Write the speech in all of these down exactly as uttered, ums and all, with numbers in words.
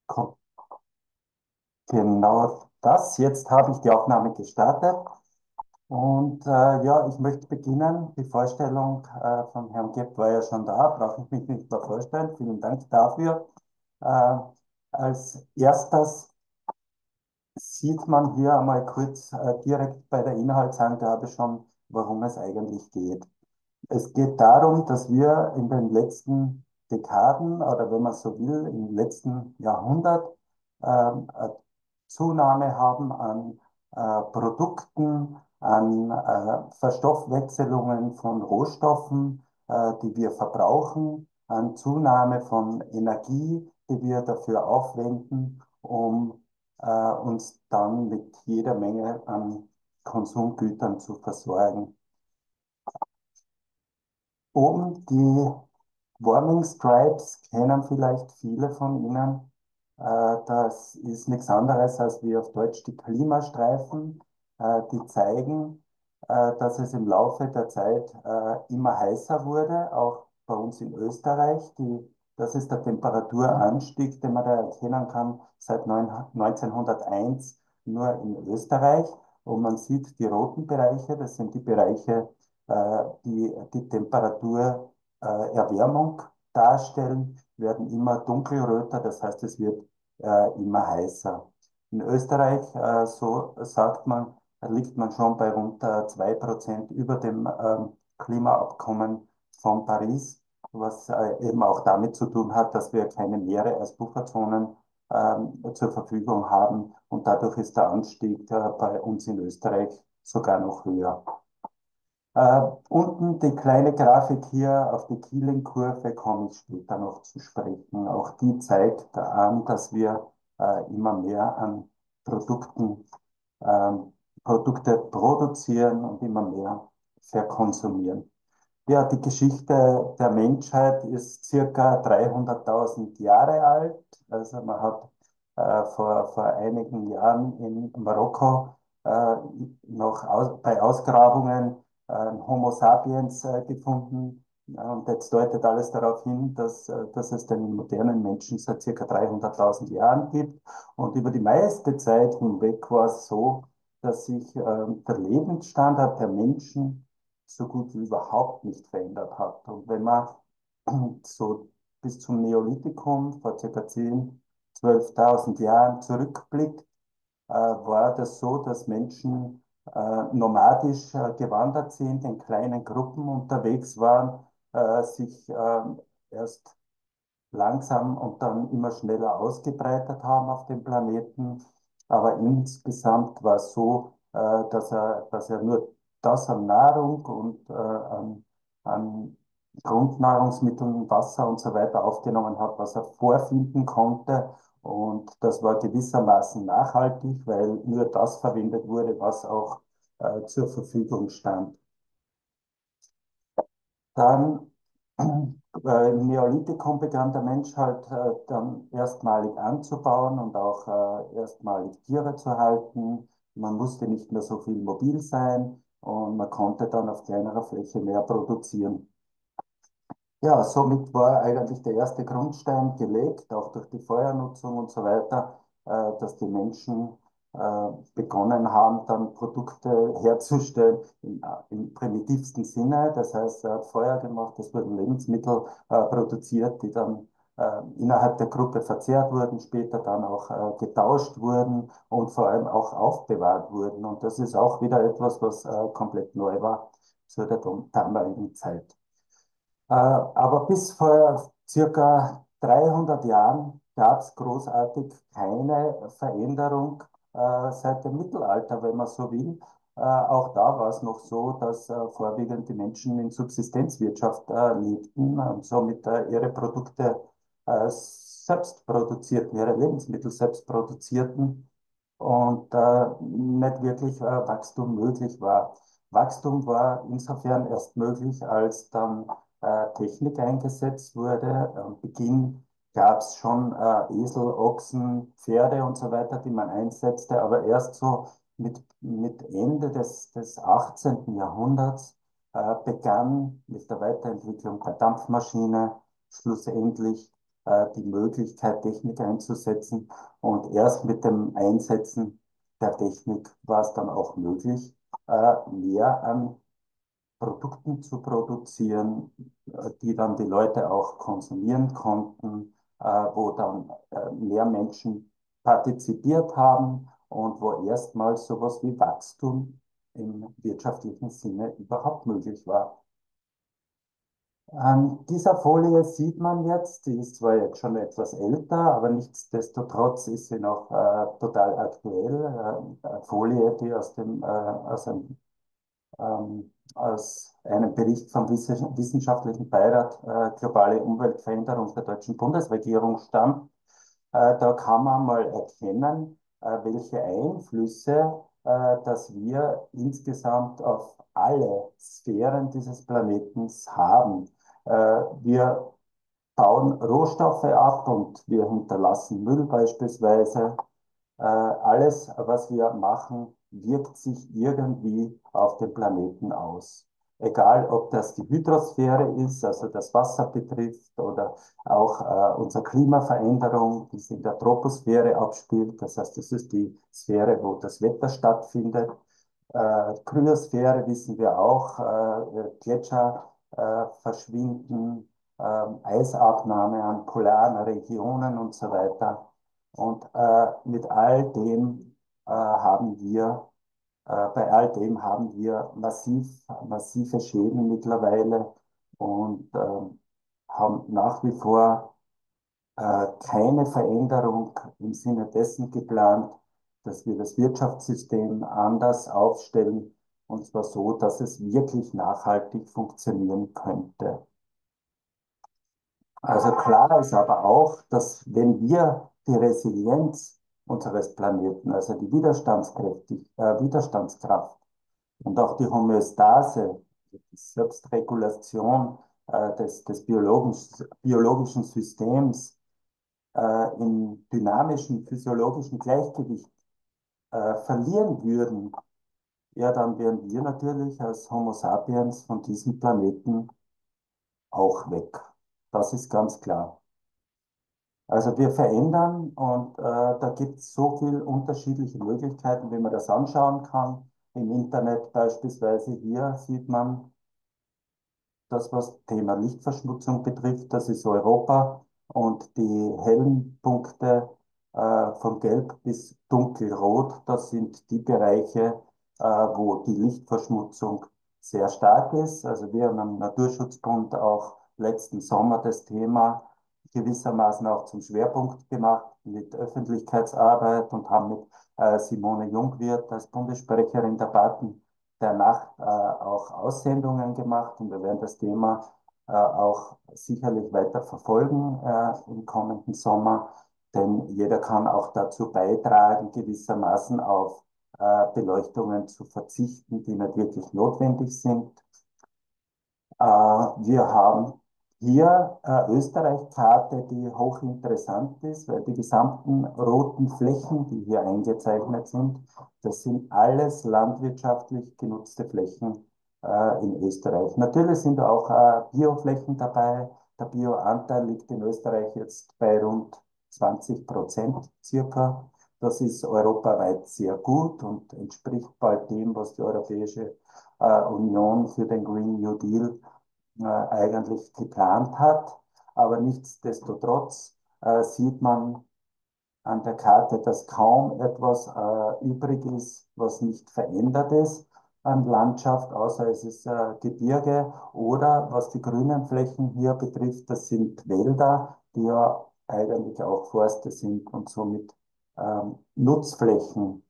Ko- Genau das. Jetzt habe ich die Aufnahme gestartet und äh, ja, ich möchte beginnen. Die Vorstellung äh, von Herrn Gepp war ja schon da, brauche ich mich nicht mehr vorstellen. Vielen Dank dafür. Äh, Als erstes sieht man hier einmal kurz äh, direkt bei der Inhaltsangabe schon, worum es eigentlich geht. Es geht darum, dass wir in den letzten Dekaden oder wenn man so will, im letzten Jahrhundert ähm, eine Zunahme haben an äh, Produkten, an äh, Verstoffwechselungen von Rohstoffen, äh, die wir verbrauchen, an Zunahme von Energie, die wir dafür aufwenden, um äh, uns dann mit jeder Menge an Konsumgütern zu versorgen. Oben die Warming Stripes kennen vielleicht viele von Ihnen. Äh, das ist nichts anderes als wie auf Deutsch die Klimastreifen. Äh, die zeigen, äh, dass es im Laufe der Zeit äh, immer heißer wurde, auch bei uns in Österreich. Die, das ist der Temperaturanstieg, den man da erkennen kann seit neunzehnhunderteins nur in Österreich. Und man sieht die roten Bereiche, das sind die Bereiche, äh, die die Temperatur äh, Erwärmung darstellen, werden immer dunkelröter, das heißt, es wird äh, immer heißer. In Österreich, äh, so sagt man, liegt man schon bei rund äh, zwei Prozent über dem ähm, Klimaabkommen von Paris, was äh, eben auch damit zu tun hat, dass wir keine Meere als Pufferzonen ähm, zur Verfügung haben und dadurch ist der Anstieg äh, bei uns in Österreich sogar noch höher. Äh, unten die kleine Grafik hier auf die Keeling-Kurve komme ich später noch zu sprechen. Auch die zeigt an, dass wir äh, immer mehr an Produkten, ähm, Produkte produzieren und immer mehr verkonsumieren. Ja, die Geschichte der Menschheit ist circa dreihunderttausend Jahre alt. Also man hat äh, vor, vor einigen Jahren in Marokko äh, noch aus, bei Ausgrabungen äh, Homo sapiens äh, gefunden. Ja, und jetzt deutet alles darauf hin, dass, äh, dass es den modernen Menschen seit circa dreihunderttausend Jahren gibt. Und über die meiste Zeit hinweg war es so, dass sich äh, der Lebensstandard der Menschen so gut wie überhaupt nicht verändert hat. Und wenn man so bis zum Neolithikum vor circa zehntausend, zwölftausend Jahren zurückblickt, äh, war das so, dass Menschen äh, nomadisch äh, gewandert sind, in kleinen Gruppen unterwegs waren, äh, sich äh, erst langsam und dann immer schneller ausgebreitet haben auf dem Planeten. Aber insgesamt war es so, äh, dass er, dass er nur das an Nahrung und äh, an, an Grundnahrungsmitteln, Wasser und so weiter aufgenommen hat, was er vorfinden konnte. Und das war gewissermaßen nachhaltig, weil nur das verwendet wurde, was auch äh, zur Verfügung stand. Dann äh, im Neolithikum begann der Mensch halt äh, dann erstmalig anzubauen und auch äh, erstmalig Tiere zu halten. Man musste nicht mehr so viel mobil sein und man konnte dann auf kleinerer Fläche mehr produzieren. Ja, somit war eigentlich der erste Grundstein gelegt, auch durch die Feuernutzung und so weiter, äh, dass die Menschen äh, begonnen haben, dann Produkte herzustellen im, äh, im primitivsten Sinne. Das heißt, er hat Feuer gemacht, es wurden Lebensmittel äh, produziert, die dann äh, innerhalb der Gruppe verzehrt wurden, später dann auch äh, getauscht wurden und vor allem auch aufbewahrt wurden. Und das ist auch wieder etwas, was äh, komplett neu war zu der damaligen Zeit. Äh, aber bis vor circa dreihundert Jahren gab es großartig keine Veränderung äh, seit dem Mittelalter, wenn man so will. Äh, auch da war es noch so, dass äh, vorwiegend die Menschen in Subsistenzwirtschaft äh, lebten und somit äh, ihre Produkte äh, selbst produzierten, ihre Lebensmittel selbst produzierten und äh, nicht wirklich äh, Wachstum möglich war. Wachstum war insofern erst möglich, als dann äh, Technik eingesetzt wurde. Am Beginn gab es schon äh, Esel, Ochsen, Pferde und so weiter, die man einsetzte, aber erst so mit, mit Ende des, des achtzehnten. Jahrhunderts äh, begann mit der Weiterentwicklung der Dampfmaschine schlussendlich äh, die Möglichkeit, Technik einzusetzen. Und erst mit dem Einsetzen der Technik war es dann auch möglich, äh, mehr an Produkten zu produzieren, äh, die dann die Leute auch konsumieren konnten, äh, wo dann äh, mehr Menschen partizipiert haben und wo erstmals sowas wie Wachstum im wirtschaftlichen Sinne überhaupt möglich war. An dieser Folie sieht man jetzt, die ist zwar jetzt schon etwas älter, aber nichtsdestotrotz ist sie noch äh, total aktuell. Äh, eine Folie, die aus dem, äh, aus einem ähm, aus einem Bericht vom Wissenschaftlichen Beirat äh, Globale Umweltveränderung der deutschen Bundesregierung stammt. Äh, da kann man mal erkennen, äh, welche Einflüsse äh, dass wir insgesamt auf alle Sphären dieses Planetens haben. Äh, wir bauen Rohstoffe ab und wir hinterlassen Müll beispielsweise. Äh, alles, was wir machen, wirkt sich irgendwie auf den Planeten aus. Egal, ob das die Hydrosphäre ist, also das Wasser betrifft, oder auch äh, unsere Klimaveränderung, die sich in der Troposphäre abspielt. Das heißt, das ist die Sphäre, wo das Wetter stattfindet. Äh, Kryosphäre wissen wir auch, äh, Gletscher äh, verschwinden, äh, Eisabnahme an polaren Regionen und so weiter. Und äh, mit all dem äh, haben wir, äh, bei all dem haben wir massiv, massive Schäden mittlerweile und äh, haben nach wie vor äh, keine Veränderung im Sinne dessen geplant, dass wir das Wirtschaftssystem anders aufstellen, und zwar so, dass es wirklich nachhaltig funktionieren könnte. Also klar ist aber auch, dass wenn wir die Resilienz unseres Planeten, also die Widerstandskräftig, äh, Widerstandskraft und auch die Homöostase, die Selbstregulation äh, des, des biologisch, biologischen Systems äh, im dynamischen physiologischen Gleichgewicht äh, verlieren würden, ja, dann wären wir natürlich als Homo sapiens von diesem Planeten auch weg. Das ist ganz klar. Also wir verändern und äh, da gibt es so viele unterschiedliche Möglichkeiten, wie man das anschauen kann. Im Internet beispielsweise hier sieht man das, was Thema Lichtverschmutzung betrifft, das ist Europa und die hellen Punkte äh, von Gelb bis Dunkelrot, das sind die Bereiche, äh, wo die Lichtverschmutzung sehr stark ist. Also wir haben am Naturschutzbund auch letzten Sommer das Thema gewissermaßen auch zum Schwerpunkt gemacht mit Öffentlichkeitsarbeit und haben mit äh, Simone Jungwirth als Bundessprecherin der Baden der Nacht äh, auch Aussendungen gemacht und wir werden das Thema äh, auch sicherlich weiter verfolgen äh, im kommenden Sommer, denn jeder kann auch dazu beitragen, gewissermaßen auf äh, Beleuchtungen zu verzichten, die nicht wirklich notwendig sind. Äh, wir haben hier äh, Österreich-Karte, die hochinteressant ist, weil die gesamten roten Flächen, die hier eingezeichnet sind, das sind alles landwirtschaftlich genutzte Flächen äh, in Österreich. Natürlich sind auch äh, Bioflächen dabei. Der Bioanteil liegt in Österreich jetzt bei rund zwanzig Prozent circa. Das ist europaweit sehr gut und entspricht bald dem, was die Europäische äh, Union für den Green New Deal äh, eigentlich geplant hat. Aber nichtsdestotrotz äh, sieht man an der Karte, dass kaum etwas äh, übrig ist, was nicht verändert ist an Landschaft, außer es ist äh, Gebirge oder was die grünen Flächen hier betrifft, das sind Wälder, die ja eigentlich auch Forste sind und somit ähm, Nutzflächen.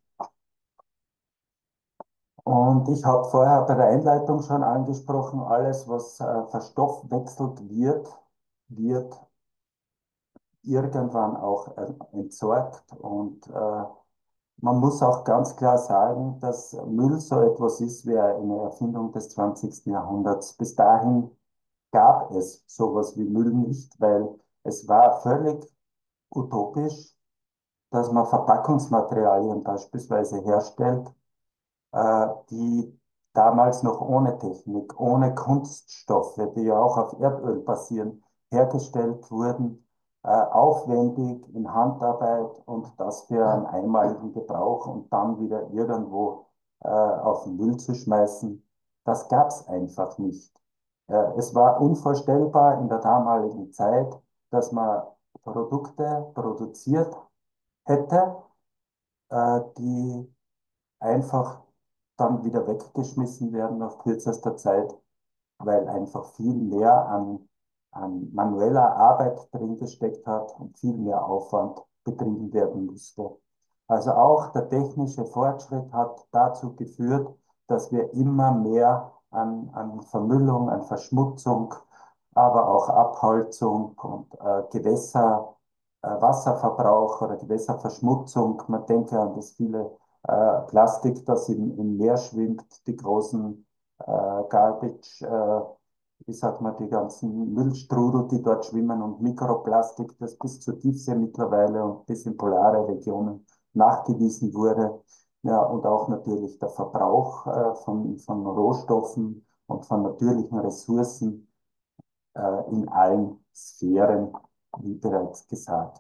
Und ich habe vorher bei der Einleitung schon angesprochen, alles, was äh, verstoffwechselt wird, wird irgendwann auch äh, entsorgt. Und äh, man muss auch ganz klar sagen, dass Müll so etwas ist wie eine Erfindung des zwanzigsten Jahrhunderts. Bis dahin gab es sowas wie Müll nicht, weil es war völlig utopisch, dass man Verpackungsmaterialien beispielsweise herstellt, äh, die damals noch ohne Technik, ohne Kunststoffe, die ja auch auf Erdöl basieren, hergestellt wurden. äh, aufwendig in Handarbeit und das für einen einmaligen Gebrauch und dann wieder irgendwo äh, auf den Müll zu schmeißen, das gab es einfach nicht. Äh, es war unvorstellbar in der damaligen Zeit, dass man Produkte produziert hätte, äh, die einfach dann wieder weggeschmissen werden nach kürzester Zeit, weil einfach viel mehr an, an manueller Arbeit drin gesteckt hat und viel mehr Aufwand betrieben werden musste. Also auch der technische Fortschritt hat dazu geführt, dass wir immer mehr an, an Vermüllung, an Verschmutzung, aber auch Abholzung und äh, Gewässer, äh, Wasserverbrauch oder Gewässerverschmutzung, man denke an das viele äh, Plastik, das im, im Meer schwimmt, die großen äh, Garbage, äh, wie sagt man, die ganzen Müllstrudel, die dort schwimmen und Mikroplastik, das bis zur Tiefsee mittlerweile und bis in polare Regionen nachgewiesen wurde. Ja, und auch natürlich der Verbrauch äh, von, von Rohstoffen und von natürlichen Ressourcen äh, in allen Sphären, wie bereits gesagt.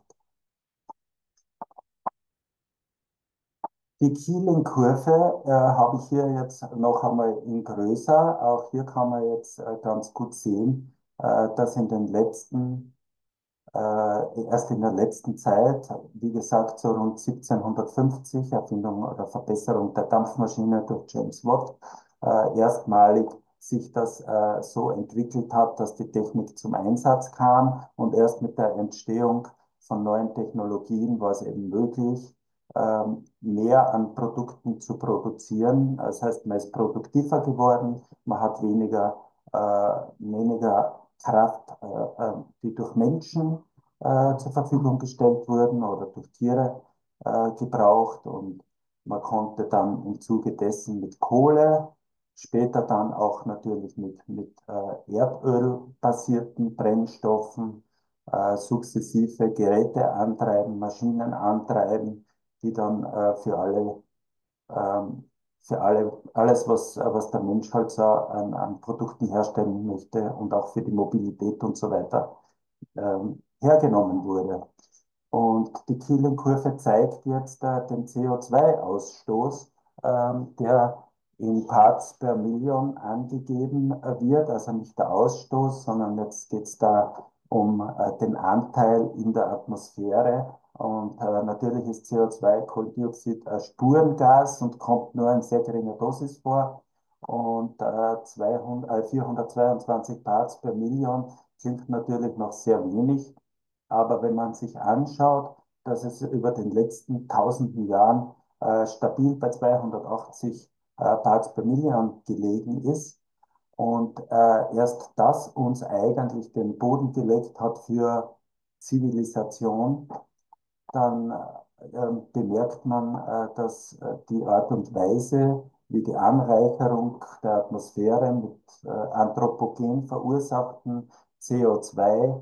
Die Keeling-Kurve äh, habe ich hier jetzt noch einmal in größer. Auch hier kann man jetzt äh, ganz gut sehen, äh, dass in den letzten, äh, erst in der letzten Zeit, wie gesagt, so rund siebzehnhundertfünfzig, Erfindung oder Verbesserung der Dampfmaschine durch James Watt, äh, erstmalig sich das äh, so entwickelt hat, dass die Technik zum Einsatz kam und erst mit der Entstehung von neuen Technologien war es eben möglich, ähm, mehr an Produkten zu produzieren. Das heißt, man ist produktiver geworden, man hat weniger, äh, weniger Kraft, äh, äh, die durch Menschen äh, zur Verfügung gestellt wurden oder durch Tiere äh, gebraucht und man konnte dann im Zuge dessen mit Kohle, später dann auch natürlich mit, mit äh, Erdöl-basierten Brennstoffen äh, sukzessive Geräte antreiben, Maschinen antreiben, die dann äh, für alle, ähm, für alle, alles, was, was der Mensch halt so an, an Produkten herstellen möchte und auch für die Mobilität und so weiter ähm, hergenommen wurde. Und die Keeling-Kurve zeigt jetzt äh, den C O zwei Ausstoß, ähm, der in Parts per Million angegeben äh, wird, also nicht der Ausstoß, sondern jetzt geht es da um äh, den Anteil in der Atmosphäre. Und äh, natürlich ist C O zwei, Kohlendioxid, ein Spurengas und kommt nur in sehr geringer Dosis vor. Und äh, zweihundert, äh, vierhundertzweiundzwanzig Parts per Million klingt natürlich noch sehr wenig. Aber wenn man sich anschaut, dass es über den letzten tausenden Jahren äh, stabil bei zweihundertachtzig äh, Parts per Million gelegen ist und äh, erst das uns eigentlich den Boden gelegt hat für Zivilisation, dann äh, bemerkt man, äh, dass äh, die Art und Weise, wie die Anreicherung der Atmosphäre mit äh, anthropogen verursachten C O zwei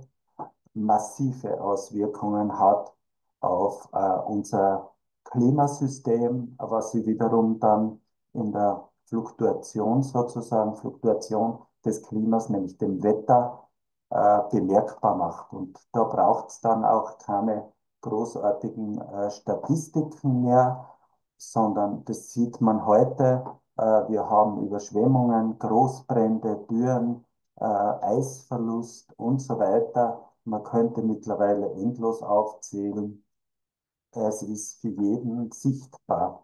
massive Auswirkungen hat auf äh, unser Klimasystem, was sie wiederum dann in der Fluktuation sozusagen, Fluktuation des Klimas, nämlich dem Wetter, äh, bemerkbar macht. Und da braucht es dann auch keine großartigen äh, Statistiken mehr, sondern das sieht man heute. Äh, wir haben Überschwemmungen, Großbrände, Dürren, äh, Eisverlust und so weiter. Man könnte mittlerweile endlos aufzählen. Es ist für jeden sichtbar.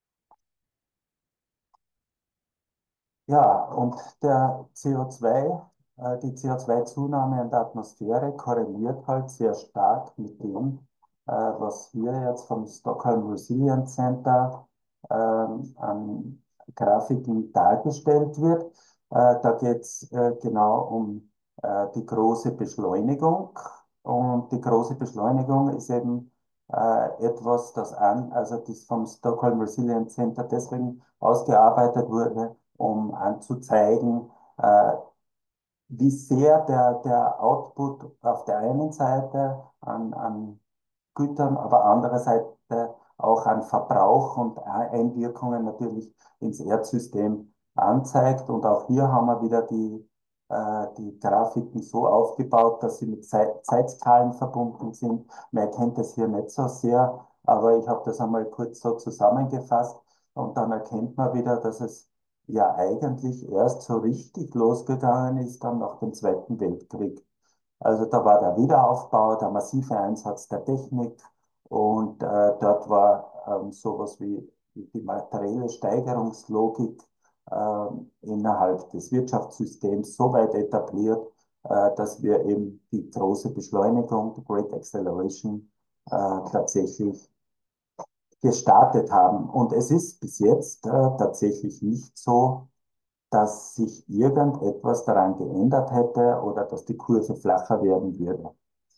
Ja, und der C O zwei, äh, die C O zwei Zunahme in der Atmosphäre korreliert halt sehr stark mit dem, äh, was hier jetzt vom Stockholm Resilience Center ähm, an Grafiken dargestellt wird. Äh, da geht es äh, genau um äh, die große Beschleunigung. Und die große Beschleunigung ist eben äh, etwas, das an, also das vom Stockholm Resilience Center deswegen ausgearbeitet wurde, um anzuzeigen, äh, wie sehr der, der Output auf der einen Seite an, an Gütern, aber andererseits auch an Verbrauch und Einwirkungen natürlich ins Erdsystem anzeigt. Und auch hier haben wir wieder die äh, die Grafiken so aufgebaut, dass sie mit Zeit Zeitskalen verbunden sind. Man erkennt es hier nicht so sehr, aber ich habe das einmal kurz so zusammengefasst und dann erkennt man wieder, dass es ja eigentlich erst so richtig losgegangen ist dann nach dem Zweiten Weltkrieg. Also da war der Wiederaufbau, der massive Einsatz der Technik und äh, dort war ähm, sowas wie die materielle Steigerungslogik ähm, innerhalb des Wirtschaftssystems so weit etabliert, äh, dass wir eben die große Beschleunigung, die Great Acceleration, äh, tatsächlich gestartet haben. Und es ist bis jetzt äh, tatsächlich nicht so, dass sich irgendetwas daran geändert hätte oder dass die Kurve flacher werden würde.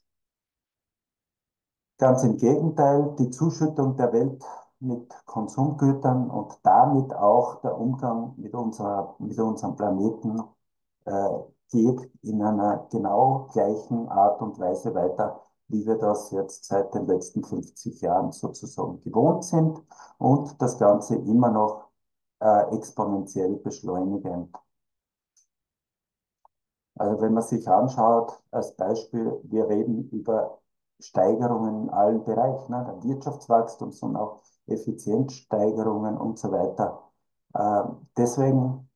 Ganz im Gegenteil, die Zuschüttung der Welt mit Konsumgütern und damit auch der Umgang mit, unserer, mit unserem Planeten äh, geht in einer genau gleichen Art und Weise weiter, wie wir das jetzt seit den letzten fünfzig Jahren sozusagen gewohnt sind und das Ganze immer noch äh, exponentiell beschleunigend. Also wenn man sich anschaut, als Beispiel, wir reden über Steigerungen in allen Bereichen, ne, der Wirtschaftswachstums und auch Effizienzsteigerungen und so weiter. Ähm, deswegen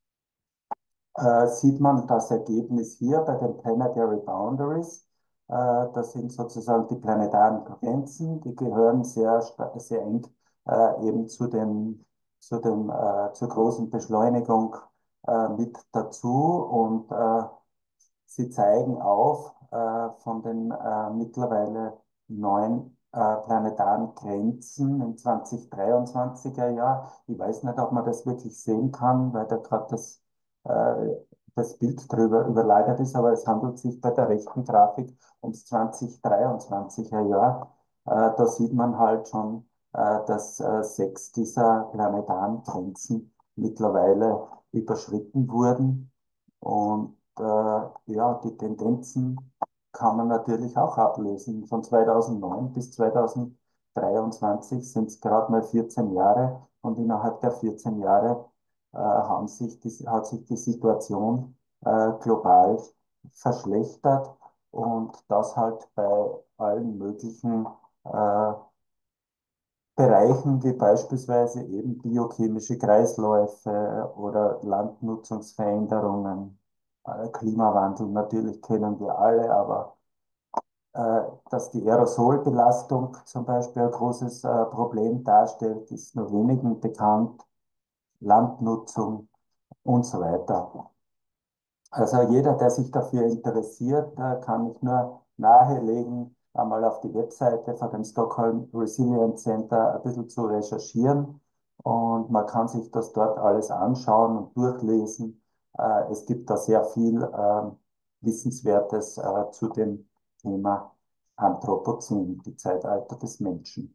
äh, sieht man das Ergebnis hier bei den Planetary Boundaries. Äh, das sind sozusagen die planetaren Grenzen, die gehören sehr, sehr eng äh, eben zu dem, zu dem, äh, zur großen Beschleunigung äh, mit dazu und äh, Sie zeigen auf äh, von den äh, mittlerweile neun äh, planetaren Grenzen im zweitausenddreiundzwanziger Jahr. Ich weiß nicht, ob man das wirklich sehen kann, weil da gerade das, äh, das Bild drüber überlagert ist, aber es handelt sich bei der rechten Grafik ums zweitausenddreiundzwanziger Jahr. Äh, da sieht man halt schon, äh, dass äh, sechs dieser planetaren Grenzen mittlerweile überschritten wurden. Und äh, ja, die Tendenzen kann man natürlich auch ablesen. Von zweitausendneun bis zweitausenddreiundzwanzig sind es gerade mal vierzehn Jahre und innerhalb der vierzehn Jahre äh, haben sich die, hat sich die Situation äh, global verschlechtert und das halt bei allen möglichen äh, Bereichen wie beispielsweise eben biochemische Kreisläufe oder Landnutzungsveränderungen, äh, Klimawandel natürlich kennen wir alle, aber äh, dass die Aerosolbelastung zum Beispiel ein großes äh, Problem darstellt, ist nur wenigen bekannt, Landnutzung und so weiter. Also jeder, der sich dafür interessiert, äh, kann ich nur nahelegen, einmal auf die Webseite von dem Stockholm Resilience Center ein bisschen zu recherchieren und man kann sich das dort alles anschauen und durchlesen. Äh, Es gibt da sehr viel ähm, Wissenswertes äh, zu dem Thema Anthropozän, die Zeitalter des Menschen.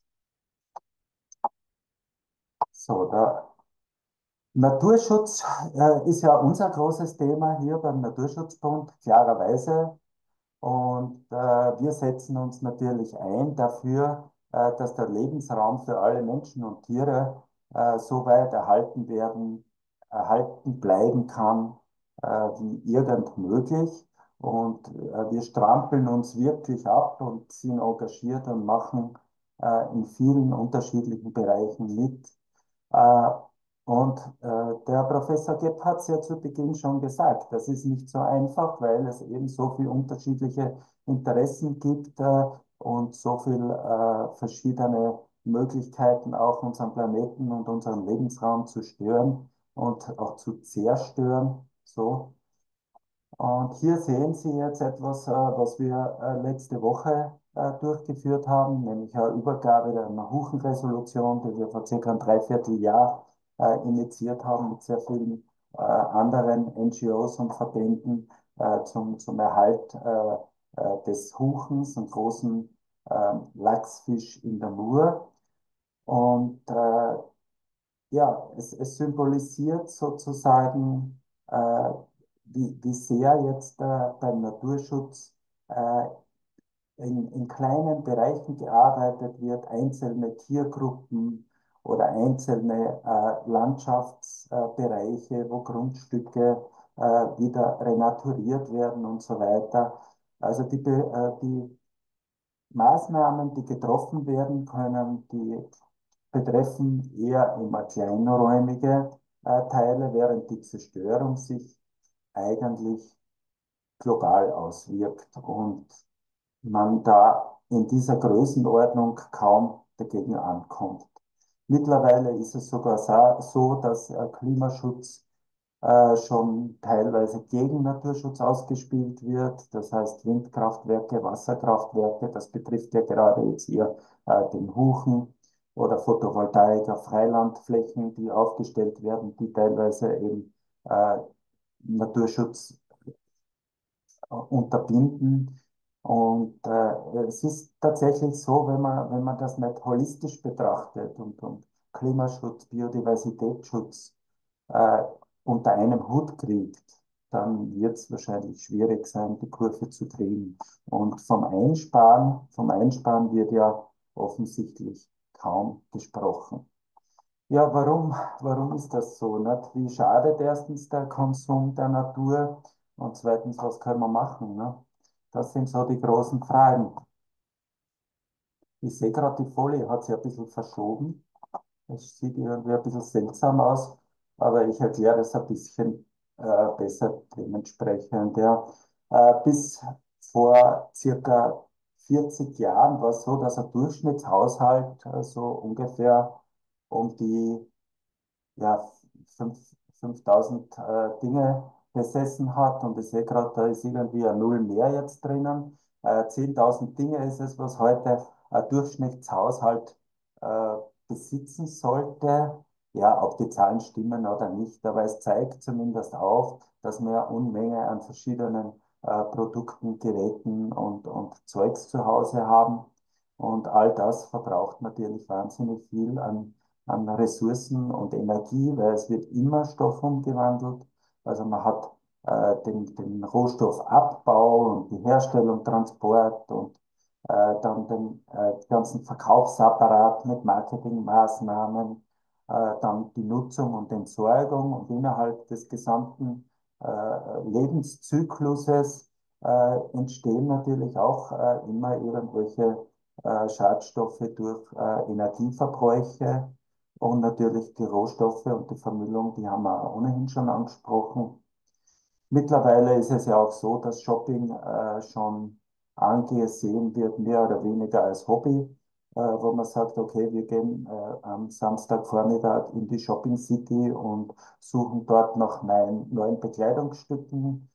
So, da Naturschutz äh, ist ja unser großes Thema hier beim Naturschutzbund, klarerweise. Und äh, wir setzen uns natürlich ein dafür, äh, dass der Lebensraum für alle Menschen und Tiere äh, so weit erhalten werden, erhalten bleiben kann, äh, wie irgend möglich. Und äh, wir strampeln uns wirklich ab und sind engagiert und machen äh, in vielen unterschiedlichen Bereichen mit. Äh, und äh, der Professor Gepp hat es ja zu Beginn schon gesagt, das ist nicht so einfach, weil es eben so viele unterschiedliche Interessen gibt äh, und so viele äh, verschiedene Möglichkeiten, auch unseren Planeten und unseren Lebensraum zu stören und auch zu zerstören. So. Und hier sehen Sie jetzt etwas, äh, was wir äh, letzte Woche äh, durchgeführt haben, nämlich eine Übergabe der Mahuchen-Resolution, die wir vor circa einem Dreivierteljahr äh, initiiert haben mit sehr vielen äh, anderen N G Os und Verbänden äh, zum, zum Erhalt äh, äh, des Huchens, einem großen äh, Lachsfisch in der Mur. Und äh, ja, es, es symbolisiert sozusagen, äh, wie, wie sehr jetzt äh, beim Naturschutz äh, in, in kleinen Bereichen gearbeitet wird, einzelne Tiergruppen oder einzelne äh, Landschaftsbereiche, wo Grundstücke äh, wieder renaturiert werden und so weiter. Also die, Be- äh, die Maßnahmen, die getroffen werden können, die betreffen eher immer kleinräumige äh, Teile, während die Zerstörung sich eigentlich global auswirkt und man da in dieser Größenordnung kaum dagegen ankommt. Mittlerweile ist es sogar so, dass äh, Klimaschutz äh, schon teilweise gegen Naturschutz ausgespielt wird. Das heißt Windkraftwerke, Wasserkraftwerke, das betrifft ja gerade jetzt hier äh, den Huchen oder Photovoltaik auf Freilandflächen, die aufgestellt werden, die teilweise eben äh, Naturschutz äh, unterbinden. Und äh, es ist tatsächlich so, wenn man, wenn man das nicht holistisch betrachtet und, und Klimaschutz, Biodiversitätsschutz äh, unter einem Hut kriegt, dann wird es wahrscheinlich schwierig sein, die Kurve zu kriegen. Und vom Einsparen, vom Einsparen wird ja offensichtlich kaum gesprochen. Ja, warum, warum ist das so? Nicht? Wie schadet erstens der Konsum der Natur und zweitens, was können wir machen? Ne? Das sind so die großen Fragen. Ich sehe gerade, die Folie hat sich ein bisschen verschoben. Es sieht irgendwie ein bisschen seltsam aus, aber ich erkläre das ein bisschen äh, besser dementsprechend. Ja. Äh, bis vor circa vierzig Jahren war es so, dass ein Durchschnittshaushalt äh, so ungefähr um die ja, fünf, fünftausend äh, Dinge besessen hat und ich sehe gerade, da ist irgendwie ein Null mehr jetzt drinnen. Äh, zehntausend Dinge ist es, was heute ein Durchschnittshaushalt äh, besitzen sollte. Ja, ob die Zahlen stimmen oder nicht, aber es zeigt zumindest auf, dass wir eine Unmenge an verschiedenen äh, Produkten, Geräten und, und Zeugs zu Hause haben. Und all das verbraucht natürlich wahnsinnig viel an an Ressourcen und Energie, weil es wird immer Stoff umgewandelt. Also man hat äh, den, den Rohstoffabbau und die Herstellung, Transport und äh, dann den äh, ganzen Verkaufsapparat mit Marketingmaßnahmen, äh, dann die Nutzung und Entsorgung und innerhalb des gesamten äh, Lebenszykluses äh, entstehen natürlich auch äh, immer irgendwelche äh, Schadstoffe durch äh, Energieverbräuche und natürlich die Rohstoffe und die Vermüllung, die haben wir ohnehin schon angesprochen. Mittlerweile ist es ja auch so, dass Shopping äh, schon angesehen wird, mehr oder weniger als Hobby, äh, wo man sagt, okay, wir gehen äh, am Samstagvormittag in die Shopping City und suchen dort nach neuen, neuen Bekleidungsstücken,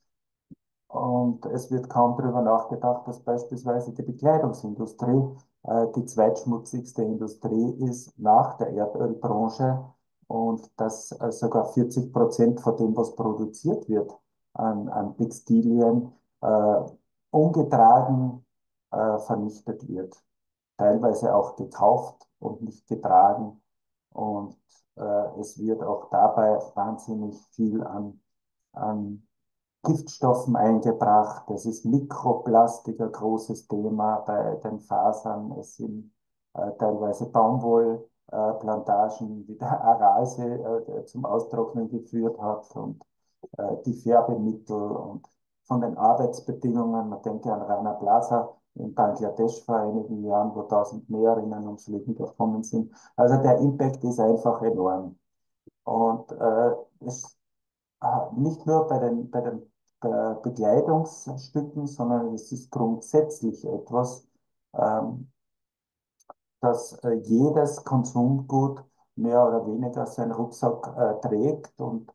und es wird kaum darüber nachgedacht, dass beispielsweise die Bekleidungsindustrie äh, die zweitschmutzigste Industrie ist nach der Erdölbranche und dass äh, sogar vierzig Prozent von dem, was produziert wird an, an Textilien, äh, ungetragen äh, vernichtet wird. Teilweise auch gekauft und nicht getragen. Und äh, es wird auch dabei wahnsinnig viel an, an Giftstoffen eingebracht. Es ist Mikroplastik ein großes Thema bei den Fasern. Es sind äh, teilweise Baumwollplantagen, äh, wie der Aralsee äh, zum Austrocknen geführt hat und äh, die Färbemittel und von den Arbeitsbedingungen. Man denke an Rana Plaza in Bangladesch vor einigen Jahren, wo tausend Näherinnen ums Leben gekommen sind. Also der Impact ist einfach enorm. Und äh, es Ah, nicht nur bei den, bei den äh, Bekleidungsstücken, sondern es ist grundsätzlich etwas, ähm, dass äh, jedes Konsumgut mehr oder weniger seinen Rucksack äh, trägt. Und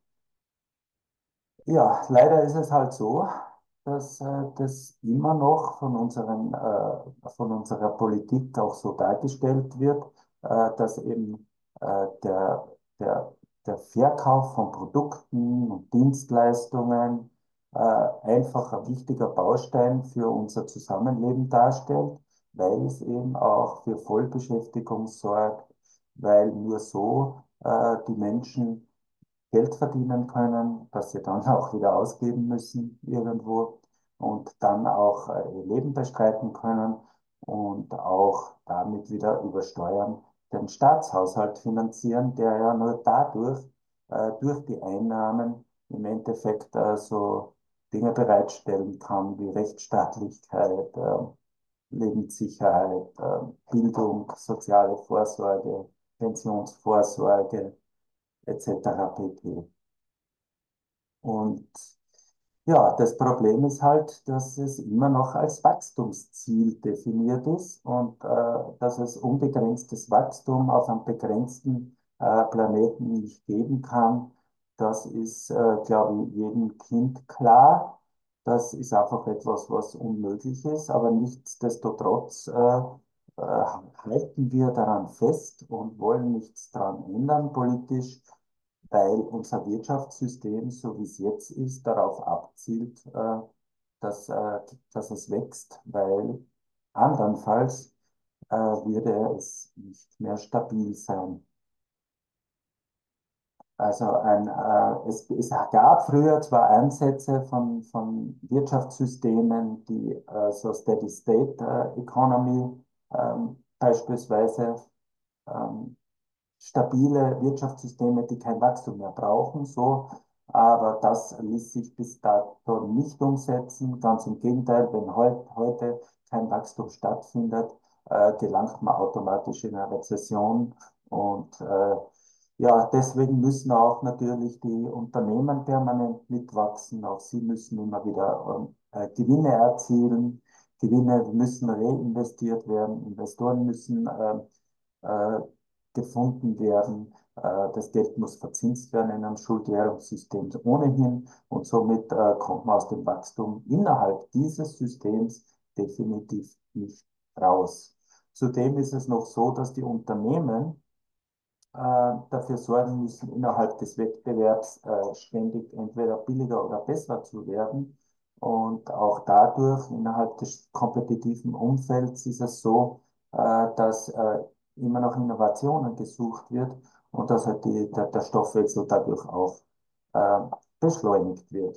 ja, leider ist es halt so, dass äh, das immer noch von unseren, äh, von unserer Politik auch so dargestellt wird, äh, dass eben äh, der, der, der Verkauf von Produkten und Dienstleistungen äh, einfach ein wichtiger Baustein für unser Zusammenleben darstellt, weil es eben auch für Vollbeschäftigung sorgt, weil nur so äh, die Menschen Geld verdienen können, das sie dann auch wieder ausgeben müssen irgendwo und dann auch äh, ihr Leben bestreiten können und auch damit wieder über Steuern den Staatshaushalt finanzieren, der ja nur dadurch, äh, durch die Einnahmen im Endeffekt äh, so Dinge bereitstellen kann wie Rechtsstaatlichkeit, äh, Lebenssicherheit, äh, Bildung, soziale Vorsorge, Pensionsvorsorge et cetera pp. Und ja, das Problem ist halt, dass es immer noch als Wachstumsziel definiert ist und äh, dass es unbegrenztes Wachstum auf einem begrenzten äh, Planeten nicht geben kann. Das ist, äh, glaube ich, jedem Kind klar. Das ist einfach etwas, was unmöglich ist, aber nichtsdestotrotz äh, äh, halten wir daran fest und wollen nichts daran ändern politisch, weil unser Wirtschaftssystem, so wie es jetzt ist, darauf abzielt, äh, dass, äh, dass es wächst, weil andernfalls äh, würde es nicht mehr stabil sein. Also ein, äh, es, es gab früher zwar Ansätze von, von Wirtschaftssystemen, die äh, so Steady State äh, Economy ähm, beispielsweise ähm, stabile Wirtschaftssysteme, die kein Wachstum mehr brauchen, so. Aber das ließ sich bis dato nicht umsetzen. Ganz im Gegenteil, wenn heut, heute kein Wachstum stattfindet, äh, gelangt man automatisch in eine Rezession. Und äh, ja, deswegen müssen auch natürlich die Unternehmen permanent mitwachsen. Auch sie müssen immer wieder ähm, äh, Gewinne erzielen. Gewinne müssen reinvestiert werden. Investoren müssen äh, äh, gefunden werden. Äh, das Geld muss verzinst werden in einem Schuldwährungssystem ohnehin und somit äh, kommt man aus dem Wachstum innerhalb dieses Systems definitiv nicht raus. Zudem ist es noch so, dass die Unternehmen äh, dafür sorgen müssen, innerhalb des Wettbewerbs äh, ständig entweder billiger oder besser zu werden. Und auch dadurch, innerhalb des kompetitiven Umfelds, ist es so, äh, dass äh, immer noch Innovationen gesucht wird und dass halt die, der, der Stoffwechsel dadurch auch äh, beschleunigt wird.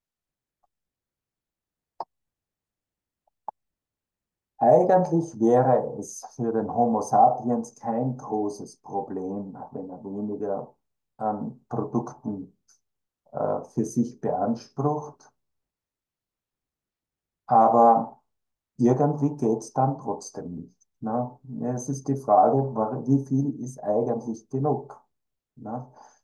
Eigentlich wäre es für den Homo sapiens kein großes Problem, wenn er weniger an Produkten äh, für sich beansprucht. Aber irgendwie geht es dann trotzdem nicht. Ne? Es ist die Frage, wie viel ist eigentlich genug? Ne?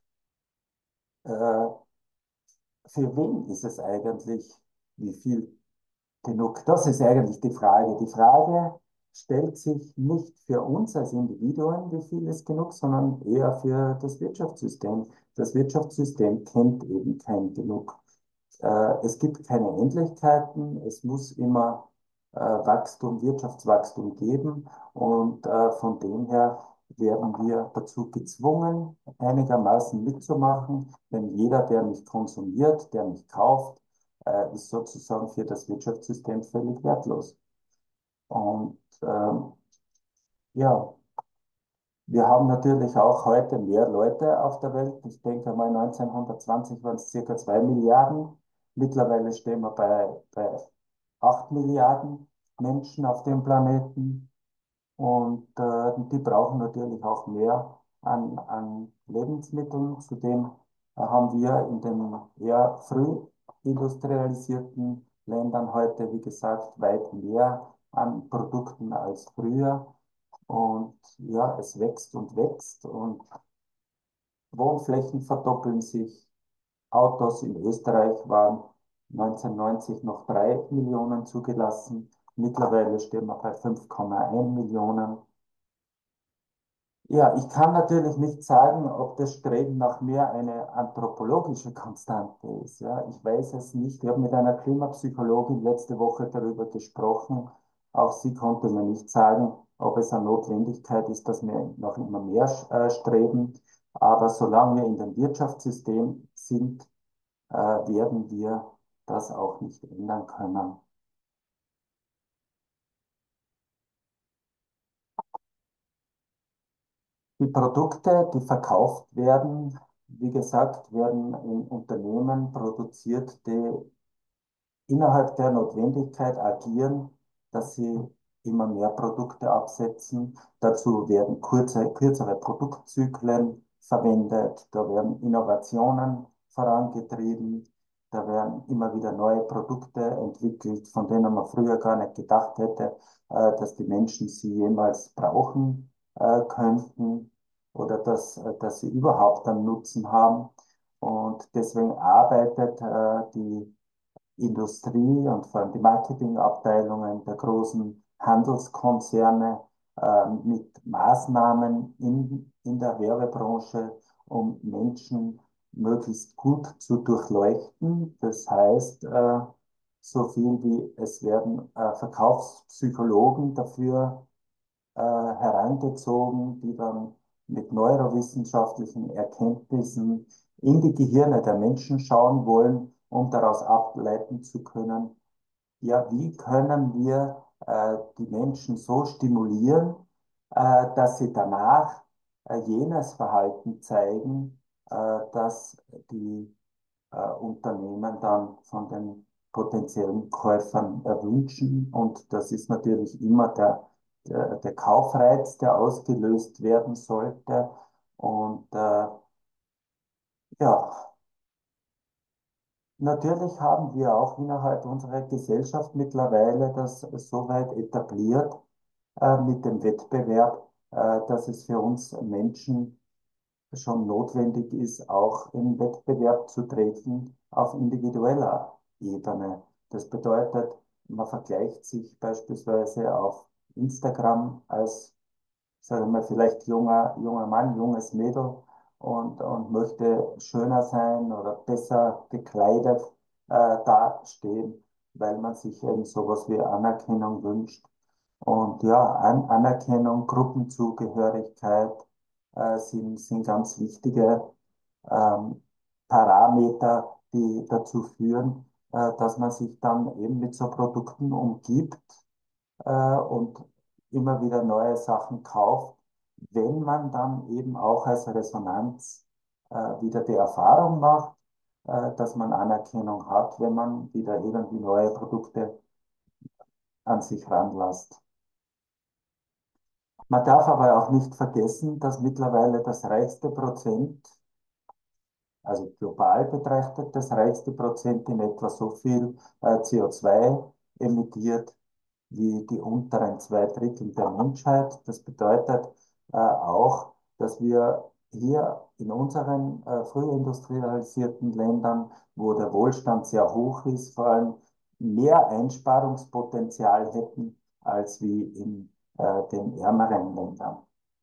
Äh, für wen ist es eigentlich, wie viel genug? Das ist eigentlich die Frage. Die Frage stellt sich nicht für uns als Individuen, wie viel ist genug, sondern eher für das Wirtschaftssystem. Das Wirtschaftssystem kennt eben kein Genug. Äh, es gibt keine Endlichkeiten, es muss immer äh, Wachstum, Wirtschaftswachstum geben und äh, von dem her werden wir dazu gezwungen, einigermaßen mitzumachen, denn jeder, der nicht konsumiert, der nicht kauft, äh, ist sozusagen für das Wirtschaftssystem völlig wertlos. Und ähm, ja, wir haben natürlich auch heute mehr Leute auf der Welt. Ich denke mal, neunzehnhundertzwanzig waren es circa zwei Milliarden. Mittlerweile stehen wir bei, bei acht Milliarden Menschen auf dem Planeten. Und äh, die brauchen natürlich auch mehr an, an Lebensmitteln. Zudem äh, haben wir in den eher früh industrialisierten Ländern heute, wie gesagt, weit mehr an Produkten als früher. Und ja, es wächst und wächst und Wohnflächen verdoppeln sich. Autos in Österreich waren neunzehnhundertneunzig noch drei Millionen zugelassen. Mittlerweile stehen wir bei fünf Komma eins Millionen. Ja, ich kann natürlich nicht sagen, ob das Streben nach mehr eine anthropologische Konstante ist. Ja, ich weiß es nicht. Ich habe mit einer Klimapsychologin letzte Woche darüber gesprochen. Auch sie konnte mir nicht sagen, ob es eine Notwendigkeit ist, dass wir noch immer mehr äh, streben. Aber solange wir in dem Wirtschaftssystem sind, äh, werden wir das auch nicht ändern können. Die Produkte, die verkauft werden, wie gesagt, werden in Unternehmen produziert, die innerhalb der Notwendigkeit agieren, dass sie immer mehr Produkte absetzen. Dazu werden kurze, kürzere Produktzyklen verwendet, da werden Innovationen vorangetrieben. Da werden immer wieder neue Produkte entwickelt, von denen man früher gar nicht gedacht hätte, äh, dass die Menschen sie jemals brauchen äh, könnten oder dass, äh, dass sie überhaupt einen Nutzen haben. Und deswegen arbeitet äh, die Industrie und vor allem die Marketingabteilungen der großen Handelskonzerne äh, mit Maßnahmen in, in der Werbebranche, um Menschen möglichst gut zu durchleuchten. Das heißt, äh, so viel wie es werden äh, Verkaufspsychologen dafür äh, herangezogen, die dann mit neurowissenschaftlichen Erkenntnissen in die Gehirne der Menschen schauen wollen, um daraus ableiten zu können, ja, wie können wir äh, die Menschen so stimulieren, äh, dass sie danach äh, jenes Verhalten zeigen, äh, das die äh, Unternehmen dann von den potenziellen Käufern erwünschen. Und das ist natürlich immer der, der, der Kaufreiz, der ausgelöst werden sollte. Und äh, ja, natürlich haben wir auch innerhalb unserer Gesellschaft mittlerweile das so weit etabliert äh, mit dem Wettbewerb, äh, dass es für uns Menschen schon notwendig ist, auch in Wettbewerb zu treten auf individueller Ebene. Das bedeutet, man vergleicht sich beispielsweise auf Instagram als, sagen wir mal, vielleicht junger, junger Mann, junges Mädel und, und möchte schöner sein oder besser gekleidet äh, dastehen, weil man sich eben sowas wie Anerkennung wünscht. Und ja, An Anerkennung, Gruppenzugehörigkeit äh, sind, sind ganz wichtige ähm, Parameter, die dazu führen, äh, dass man sich dann eben mit so Produkten umgibt äh, und immer wieder neue Sachen kauft, wenn man dann eben auch als Resonanz äh, wieder die Erfahrung macht, äh, dass man Anerkennung hat, wenn man wieder irgendwie neue Produkte an sich ranlässt. Man darf aber auch nicht vergessen, dass mittlerweile das reichste Prozent, also global betrachtet, das reichste Prozent in etwa so viel äh, C O zwei emittiert wie die unteren zwei Drittel der Menschheit. Das bedeutet äh, auch, dass wir hier in unseren äh, früh industrialisierten Ländern, wo der Wohlstand sehr hoch ist, vor allem mehr Einsparungspotenzial hätten als wie in äh, den ärmeren Ländern.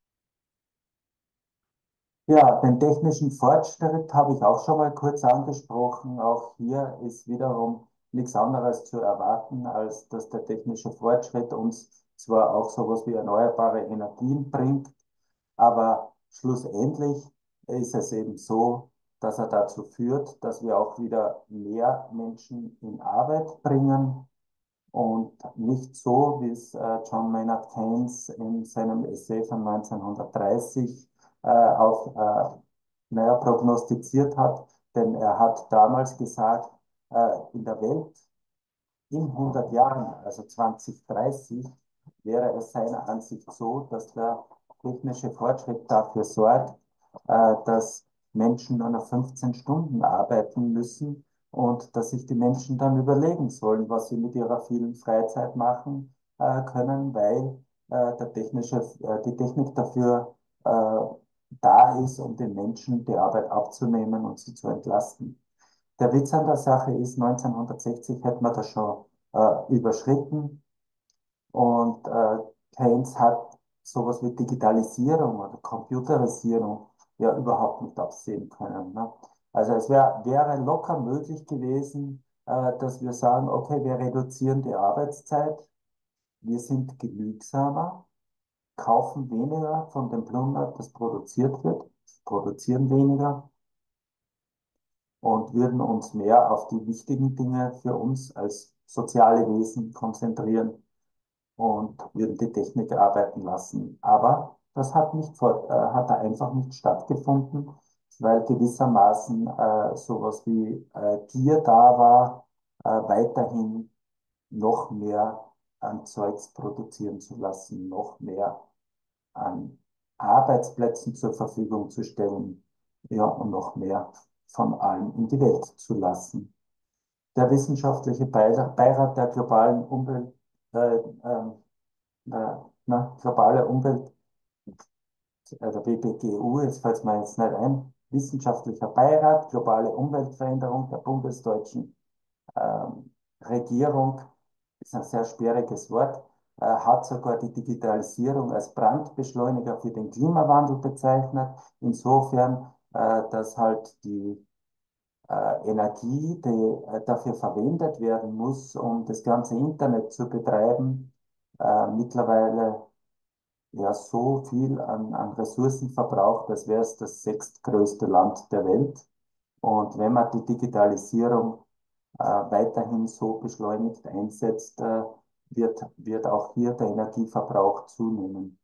Ja, den technischen Fortschritt habe ich auch schon mal kurz angesprochen. Auch hier ist wiederum nichts anderes zu erwarten, als dass der technische Fortschritt uns zwar auch sowas wie erneuerbare Energien bringt, aber schlussendlich ist es eben so, dass er dazu führt, dass wir auch wieder mehr Menschen in Arbeit bringen und nicht so, wie es äh, John Maynard Keynes in seinem Essay von neunzehnhundertdreißig äh, auch äh, naja, prognostiziert hat. Denn er hat damals gesagt, äh, in der Welt in hundert Jahren, also zwanzig dreißig, wäre es seiner Ansicht so, dass der technische Fortschritt dafür sorgt, äh, dass Menschen nur noch fünfzehn Stunden arbeiten müssen und dass sich die Menschen dann überlegen sollen, was sie mit ihrer vielen Freizeit machen äh, können, weil äh, der technische, äh, die Technik dafür äh, da ist, um den Menschen die Arbeit abzunehmen und sie zu entlasten. Der Witz an der Sache ist, neunzehnhundertsechzig hätte man das schon äh, überschritten und äh, Keynes hat sowas wie Digitalisierung oder Computerisierung ja überhaupt nicht absehen können. Ne? Also es wär, wäre locker möglich gewesen, äh, dass wir sagen, okay, wir reduzieren die Arbeitszeit, wir sind genügsamer, kaufen weniger von dem Plunder, das produziert wird, produzieren weniger und würden uns mehr auf die wichtigen Dinge für uns als soziale Wesen konzentrieren und würden die Technik arbeiten lassen. Aber das hat nicht vor, äh, hat da einfach nicht stattgefunden, weil gewissermaßen äh, sowas wie äh, Gier da war, äh, weiterhin noch mehr an Zeugs produzieren zu lassen, noch mehr an Arbeitsplätzen zur Verfügung zu stellen, ja, und noch mehr von allen in die Welt zu lassen. Der wissenschaftliche Beirat der globalen Umwelt, äh, äh, na, na, globale Umwelt, äh, der W B G U, jetzt fällt es mir jetzt nicht ein, wissenschaftlicher Beirat, globale Umweltveränderung der bundesdeutschen ähm, Regierung, ist ein sehr sperriges Wort, äh, hat sogar die Digitalisierung als Brandbeschleuniger für den Klimawandel bezeichnet. Insofern, äh, dass halt die äh, Energie, die äh, dafür verwendet werden muss, um das ganze Internet zu betreiben, äh, mittlerweile ja so viel an, an Ressourcen verbraucht, als wäre es das sechstgrößte Land der Welt. Und wenn man die Digitalisierung äh, weiterhin so beschleunigt einsetzt, äh, wird, wird auch hier der Energieverbrauch zunehmen.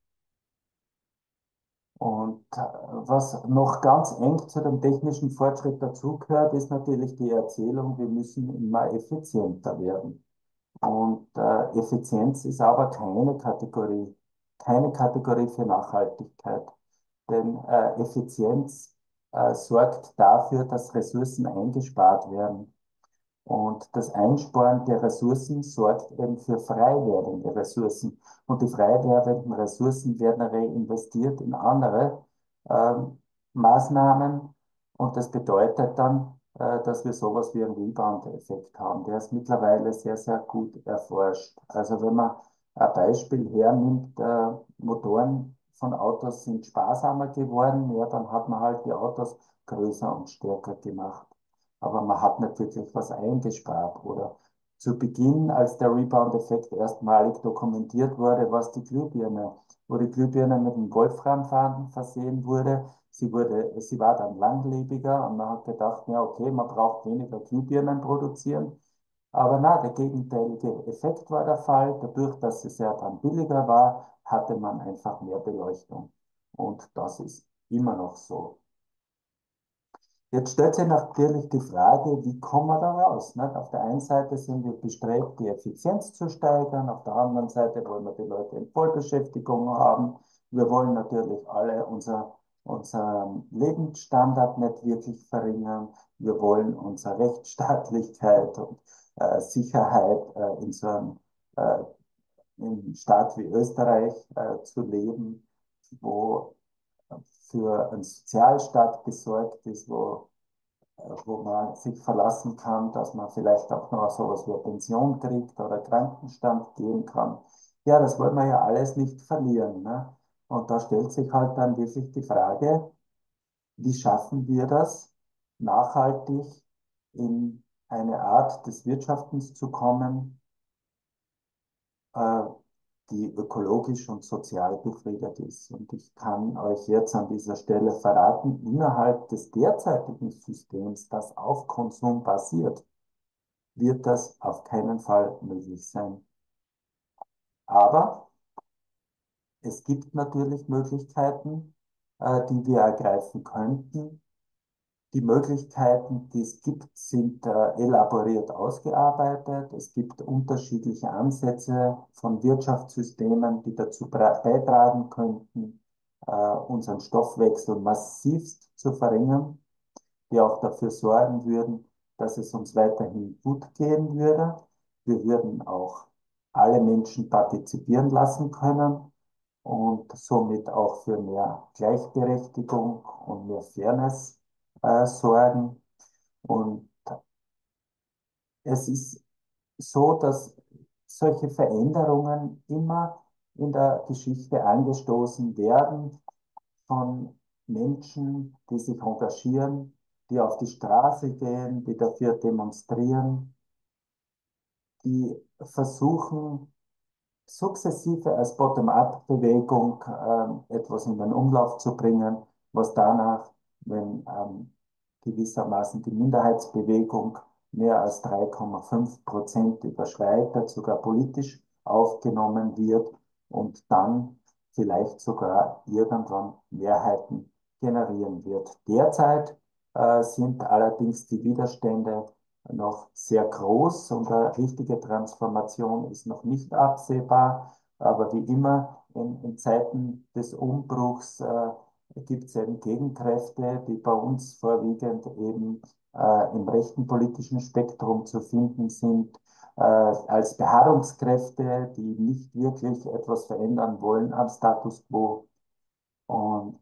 Und äh, was noch ganz eng zu dem technischen Fortschritt dazugehört, ist natürlich die Erzählung, wir müssen immer effizienter werden. Und äh, Effizienz ist aber keine Kategorie, keine Kategorie für Nachhaltigkeit. Denn äh, Effizienz äh, sorgt dafür, dass Ressourcen eingespart werden. Und das Einsparen der Ressourcen sorgt eben für frei werdende Ressourcen. Und die frei werdenden Ressourcen werden reinvestiert in andere ähm, Maßnahmen. Und das bedeutet dann, äh, dass wir sowas wie einen Rebound-Effekt haben. Der ist mittlerweile sehr, sehr gut erforscht. Also wenn man ein Beispiel hernimmt, äh, Motoren von Autos sind sparsamer geworden, ja, dann hat man halt die Autos größer und stärker gemacht, aber man hat nicht wirklich was eingespart. Oder zu Beginn, als der Rebound-Effekt erstmalig dokumentiert wurde, was die Glühbirne, wo die Glühbirne mit einem Wolframfaden versehen wurde. Sie wurde, sie war dann langlebiger und man hat gedacht, ja, okay, man braucht weniger Glühbirnen produzieren. Aber na, der gegenteilige Effekt war der Fall. Dadurch, dass es ja dann billiger war, hatte man einfach mehr Beleuchtung. Und das ist immer noch so. Jetzt stellt sich natürlich die Frage, wie kommen wir da raus? Nicht? Auf der einen Seite sind wir bestrebt, die Effizienz zu steigern, auf der anderen Seite wollen wir die Leute in Vollbeschäftigung haben. Wir wollen natürlich alle unser, unseren Lebensstandard nicht wirklich verringern. Wir wollen unsere Rechtsstaatlichkeit und äh, Sicherheit äh, in so einem äh, im Staat wie Österreich äh, zu leben, wo für einen Sozialstaat gesorgt ist, wo wo man sich verlassen kann, dass man vielleicht auch noch sowas wie eine Pension kriegt oder Krankenstand gehen kann. Ja, das wollen wir ja alles nicht verlieren. Ne? Und da stellt sich halt dann wirklich die Frage, wie schaffen wir das, nachhaltig in eine Art des Wirtschaftens zu kommen, äh, die ökologisch und sozial befriedet ist. Und ich kann euch jetzt an dieser Stelle verraten, innerhalb des derzeitigen Systems, das auf Konsum basiert, wird das auf keinen Fall möglich sein. Aber es gibt natürlich Möglichkeiten, äh, die wir ergreifen könnten. Die Möglichkeiten, die es gibt, sind äh, elaboriert ausgearbeitet. Es gibt unterschiedliche Ansätze von Wirtschaftssystemen, die dazu beitragen könnten, äh, unseren Stoffwechsel massivst zu verringern, die auch dafür sorgen würden, dass es uns weiterhin gut gehen würde. Wir würden auch alle Menschen partizipieren lassen können und somit auch für mehr Gleichberechtigung und mehr Fairness äh, sorgen. Und es ist so, dass solche Veränderungen immer in der Geschichte angestoßen werden von Menschen, die sich engagieren, die auf die Straße gehen, die dafür demonstrieren, die versuchen, sukzessive als Bottom-up-Bewegung ähm, etwas in den Umlauf zu bringen, was danach, wenn ähm, gewissermaßen die Minderheitsbewegung mehr als drei Komma fünf Prozent überschreitet, sogar politisch aufgenommen wird und dann vielleicht sogar irgendwann Mehrheiten generieren wird. Derzeit äh, sind allerdings die Widerstände noch sehr groß und eine richtige Transformation ist noch nicht absehbar. Aber wie immer in, in Zeiten des Umbruchs äh, gibt es eben Gegenkräfte, die bei uns vorwiegend eben äh, im rechten politischen Spektrum zu finden sind, äh, als Beharrungskräfte, die nicht wirklich etwas verändern wollen am Status quo. Und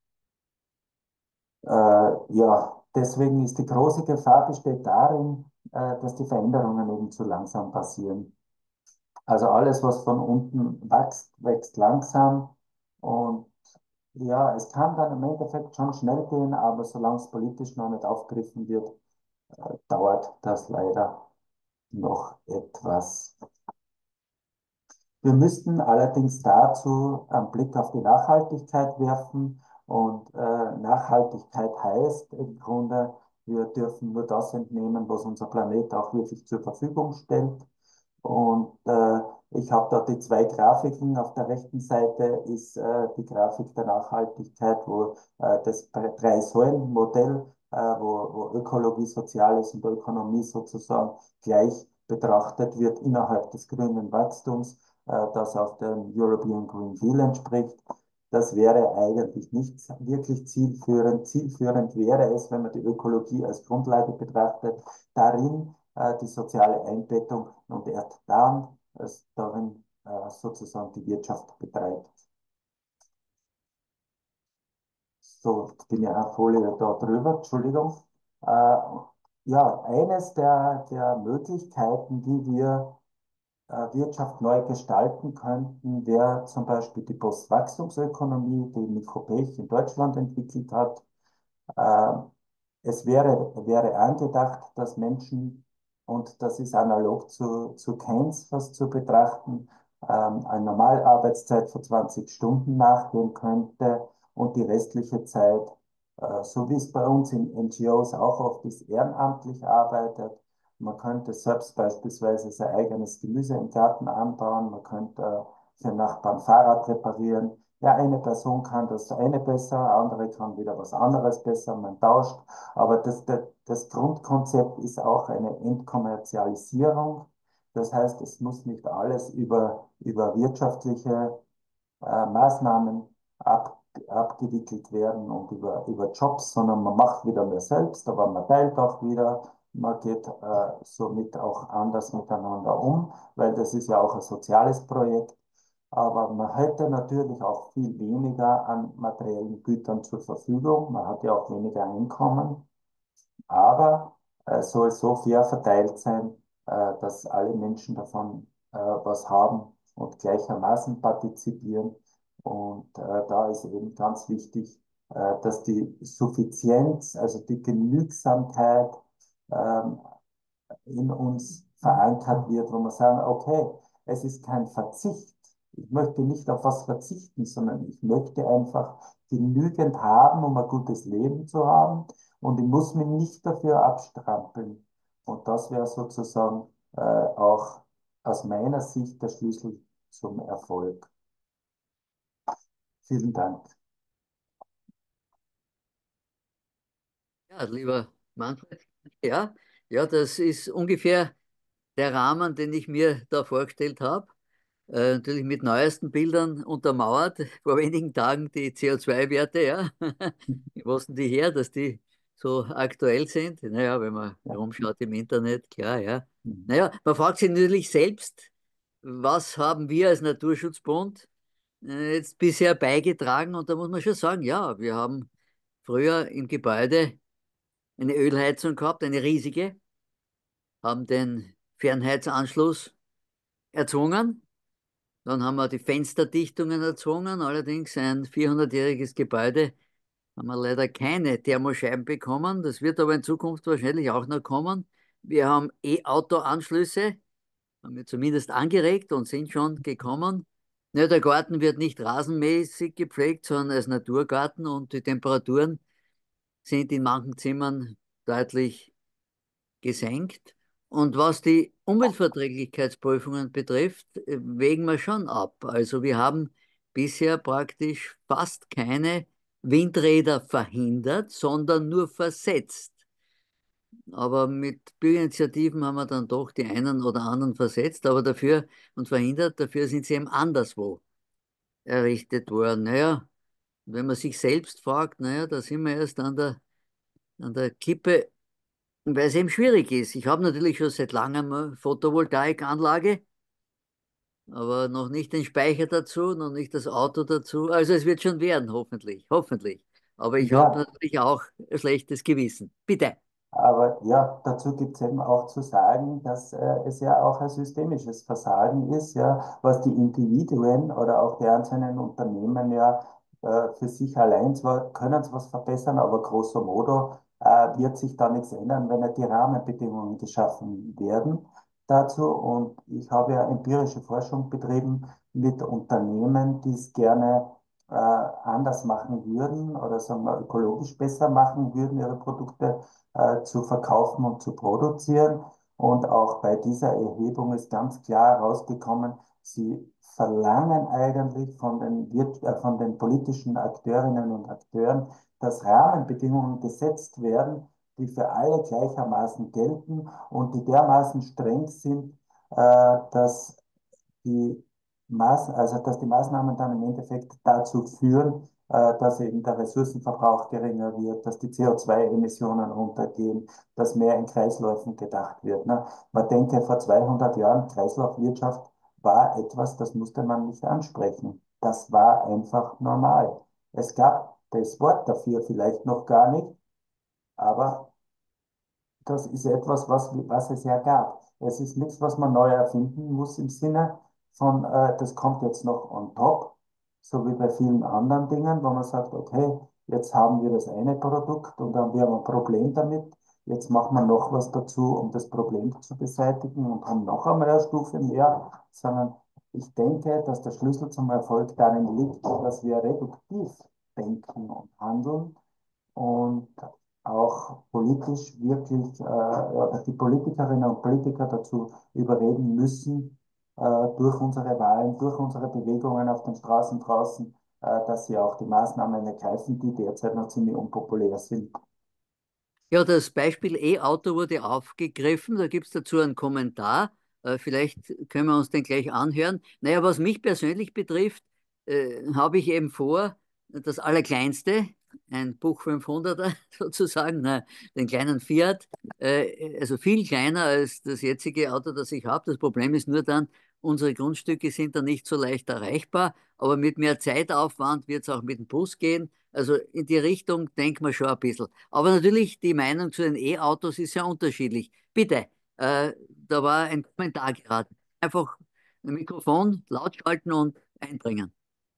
äh, ja, deswegen ist die große Gefahr besteht darin, äh, dass die Veränderungen eben zu langsam passieren. Also alles, was von unten wächst, wächst langsam. Und ja, es kann dann im Endeffekt schon schnell gehen, aber solange es politisch noch nicht aufgegriffen wird, äh, dauert das leider noch etwas. Wir müssten allerdings dazu einen Blick auf die Nachhaltigkeit werfen. Und äh, Nachhaltigkeit heißt im Grunde, wir dürfen nur das entnehmen, was unser Planet auch wirklich zur Verfügung stellt. Und äh, ich habe da die zwei Grafiken. Auf der rechten Seite ist äh, die Grafik der Nachhaltigkeit, wo äh, das Drei-Säulen-Modell, äh, wo, wo Ökologie, Soziales und Ökonomie sozusagen gleich betrachtet wird innerhalb des grünen Wachstums, äh, das auch dem European Green Deal entspricht. Das wäre eigentlich nicht wirklich zielführend. Zielführend wäre es, wenn man die Ökologie als Grundlage betrachtet, darin äh, die soziale Einbettung und erst dann es darin äh, sozusagen die Wirtschaft betreibt. So, jetzt bin ich eine Folie da drüber, Entschuldigung. Äh, ja, eines der, der Möglichkeiten, wie wir äh, Wirtschaft neu gestalten könnten, wäre zum Beispiel die Postwachstumsökonomie, die Nico Pech in Deutschland entwickelt hat. Äh, Es wäre, wäre angedacht, dass Menschen, und das ist analog zu, zu Keynes fast zu betrachten, ähm, eine Normalarbeitszeit von zwanzig Stunden nachgehen könnte und die restliche Zeit, äh, so wie es bei uns in N G Os auch oft ist, ehrenamtlich arbeitet. Man könnte selbst beispielsweise sein eigenes Gemüse im Garten anbauen, man könnte äh, für Nachbarn Fahrrad reparieren. Ja, eine Person kann das eine besser, andere kann wieder was anderes besser, man tauscht. Aber das, das, das Grundkonzept ist auch eine Entkommerzialisierung. Das heißt, es muss nicht alles über, über wirtschaftliche äh, Maßnahmen ab, abgewickelt werden und über, über Jobs, sondern man macht wieder mehr selbst, aber man teilt auch wieder. Man geht äh, somit auch anders miteinander um, weil das ist ja auch ein soziales Projekt. Aber man hätte natürlich auch viel weniger an materiellen Gütern zur Verfügung. Man hat ja auch weniger Einkommen. Aber es soll so fair verteilt sein, äh, dass alle Menschen davon äh, was haben und gleichermaßen partizipieren. Und äh, da ist eben ganz wichtig, äh, dass die Suffizienz, also die Genügsamkeit ähm, in uns verankert wird, wo wir sagen, okay, es ist kein Verzicht. Ich möchte nicht auf was verzichten, sondern ich möchte einfach genügend haben, um ein gutes Leben zu haben. Und ich muss mich nicht dafür abstrampeln. Und das wäre sozusagen äh, auch aus meiner Sicht der Schlüssel zum Erfolg. Vielen Dank. Ja, lieber Manfred, ja, ja, das ist ungefähr der Rahmen, den ich mir da vorgestellt habe. Äh, natürlich mit neuesten Bildern untermauert. Vor wenigen Tagen die C O zwei Werte, ja. Wie was denn die her, dass die so aktuell sind? Naja, wenn man Ja. herumschaut im Internet, klar, ja. Mhm. Naja, man fragt sich natürlich selbst, was haben wir als Naturschutzbund äh, jetzt bisher beigetragen? Und da muss man schon sagen, ja, wir haben früher im Gebäude eine Ölheizung gehabt, eine riesige, haben den Fernheizanschluss erzwungen. Dann haben wir die Fensterdichtungen erzwungen. Allerdings ein vierhundertjähriges Gebäude haben wir leider keine Thermoscheiben bekommen. Das wird aber in Zukunft wahrscheinlich auch noch kommen. Wir haben E-Auto-Anschlüsse, haben wir zumindest angeregt und sind schon gekommen. Ja, der Garten wird nicht rasenmäßig gepflegt, sondern als Naturgarten und die Temperaturen sind in manchen Zimmern deutlich gesenkt. Und was die Umweltverträglichkeitsprüfungen betrifft, äh, wägen wir schon ab. Also wir haben bisher praktisch fast keine Windräder verhindert, sondern nur versetzt. Aber mit Bürgerinitiativen haben wir dann doch die einen oder anderen versetzt, aber dafür und verhindert, dafür sind sie eben anderswo errichtet worden. Naja, wenn man sich selbst fragt, naja, da sind wir erst an der, an der Kippe, weil es eben schwierig ist. Ich habe natürlich schon seit langem eine Photovoltaikanlage, aber noch nicht den Speicher dazu, noch nicht das Auto dazu. Also es wird schon werden, hoffentlich, hoffentlich. Aber ich habe Ja, natürlich auch ein schlechtes Gewissen. Bitte. aber ja, dazu gibt es eben auch zu sagen, dass äh, es ja auch ein systemisches Versagen ist, ja, was die Individuen oder auch die einzelnen Unternehmen ja äh, für sich allein zwar können sie was verbessern, aber grosso modo äh, wird sich da nichts ändern, wenn nicht die Rahmenbedingungen geschaffen werden dazu. Und ich habe ja empirische Forschung betrieben mit Unternehmen, die es gerne äh, anders machen würden oder sagen wir ökologisch besser machen würden, ihre Produkte äh, zu verkaufen und zu produzieren. Und auch bei dieser Erhebung ist ganz klar herausgekommen, sie verlangen eigentlich von den, Wirt- äh, von den politischen Akteurinnen und Akteuren, dass Rahmenbedingungen gesetzt werden, die für alle gleichermaßen gelten und die dermaßen streng sind, äh, dass die Maß, also dass die Maßnahmen dann im Endeffekt dazu führen, äh, dass eben der Ressourcenverbrauch geringer wird, dass die C O zwei Emissionen runtergehen, dass mehr in Kreisläufen gedacht wird. Ne? Man denke, vor zweihundert Jahren Kreislaufwirtschaft war etwas, das musste man nicht ansprechen. Das war einfach normal. Es gab das Wort dafür vielleicht noch gar nicht, aber das ist etwas, was, was es ja gab. Es ist nichts, was man neu erfinden muss im Sinne von, äh, das kommt jetzt noch on top, so wie bei vielen anderen Dingen, wo man sagt, okay, jetzt haben wir das eine Produkt und dann haben wir ein Problem damit. Jetzt machen wir noch was dazu, um das Problem zu beseitigen und haben noch einmal eine Stufe mehr, sondern ich denke, dass der Schlüssel zum Erfolg darin liegt, dass wir reduktiv denken und handeln und auch politisch wirklich äh, oder die Politikerinnen und Politiker dazu überreden müssen, äh, durch unsere Wahlen, durch unsere Bewegungen auf den Straßen draußen, äh, dass sie auch die Maßnahmen ergreifen, die derzeit noch ziemlich unpopulär sind. Ja, das Beispiel E-Auto wurde aufgegriffen. Da gibt es dazu einen Kommentar. Äh, vielleicht können wir uns den gleich anhören. Naja, was mich persönlich betrifft, äh, habe ich eben vor, das Allerkleinste, ein Buch fünfhunderter sozusagen, na, den kleinen Fiat, äh, also viel kleiner als das jetzige Auto, das ich habe. Das Problem ist nur dann, unsere Grundstücke sind dann nicht so leicht erreichbar, aber mit mehr Zeitaufwand wird es auch mit dem Bus gehen. Also in die Richtung denkt man schon ein bisschen. Aber natürlich, die Meinung zu den E-Autos ist ja unterschiedlich. Bitte, äh, da war ein Kommentar gerade. Einfach ein Mikrofon laut schalten und einbringen.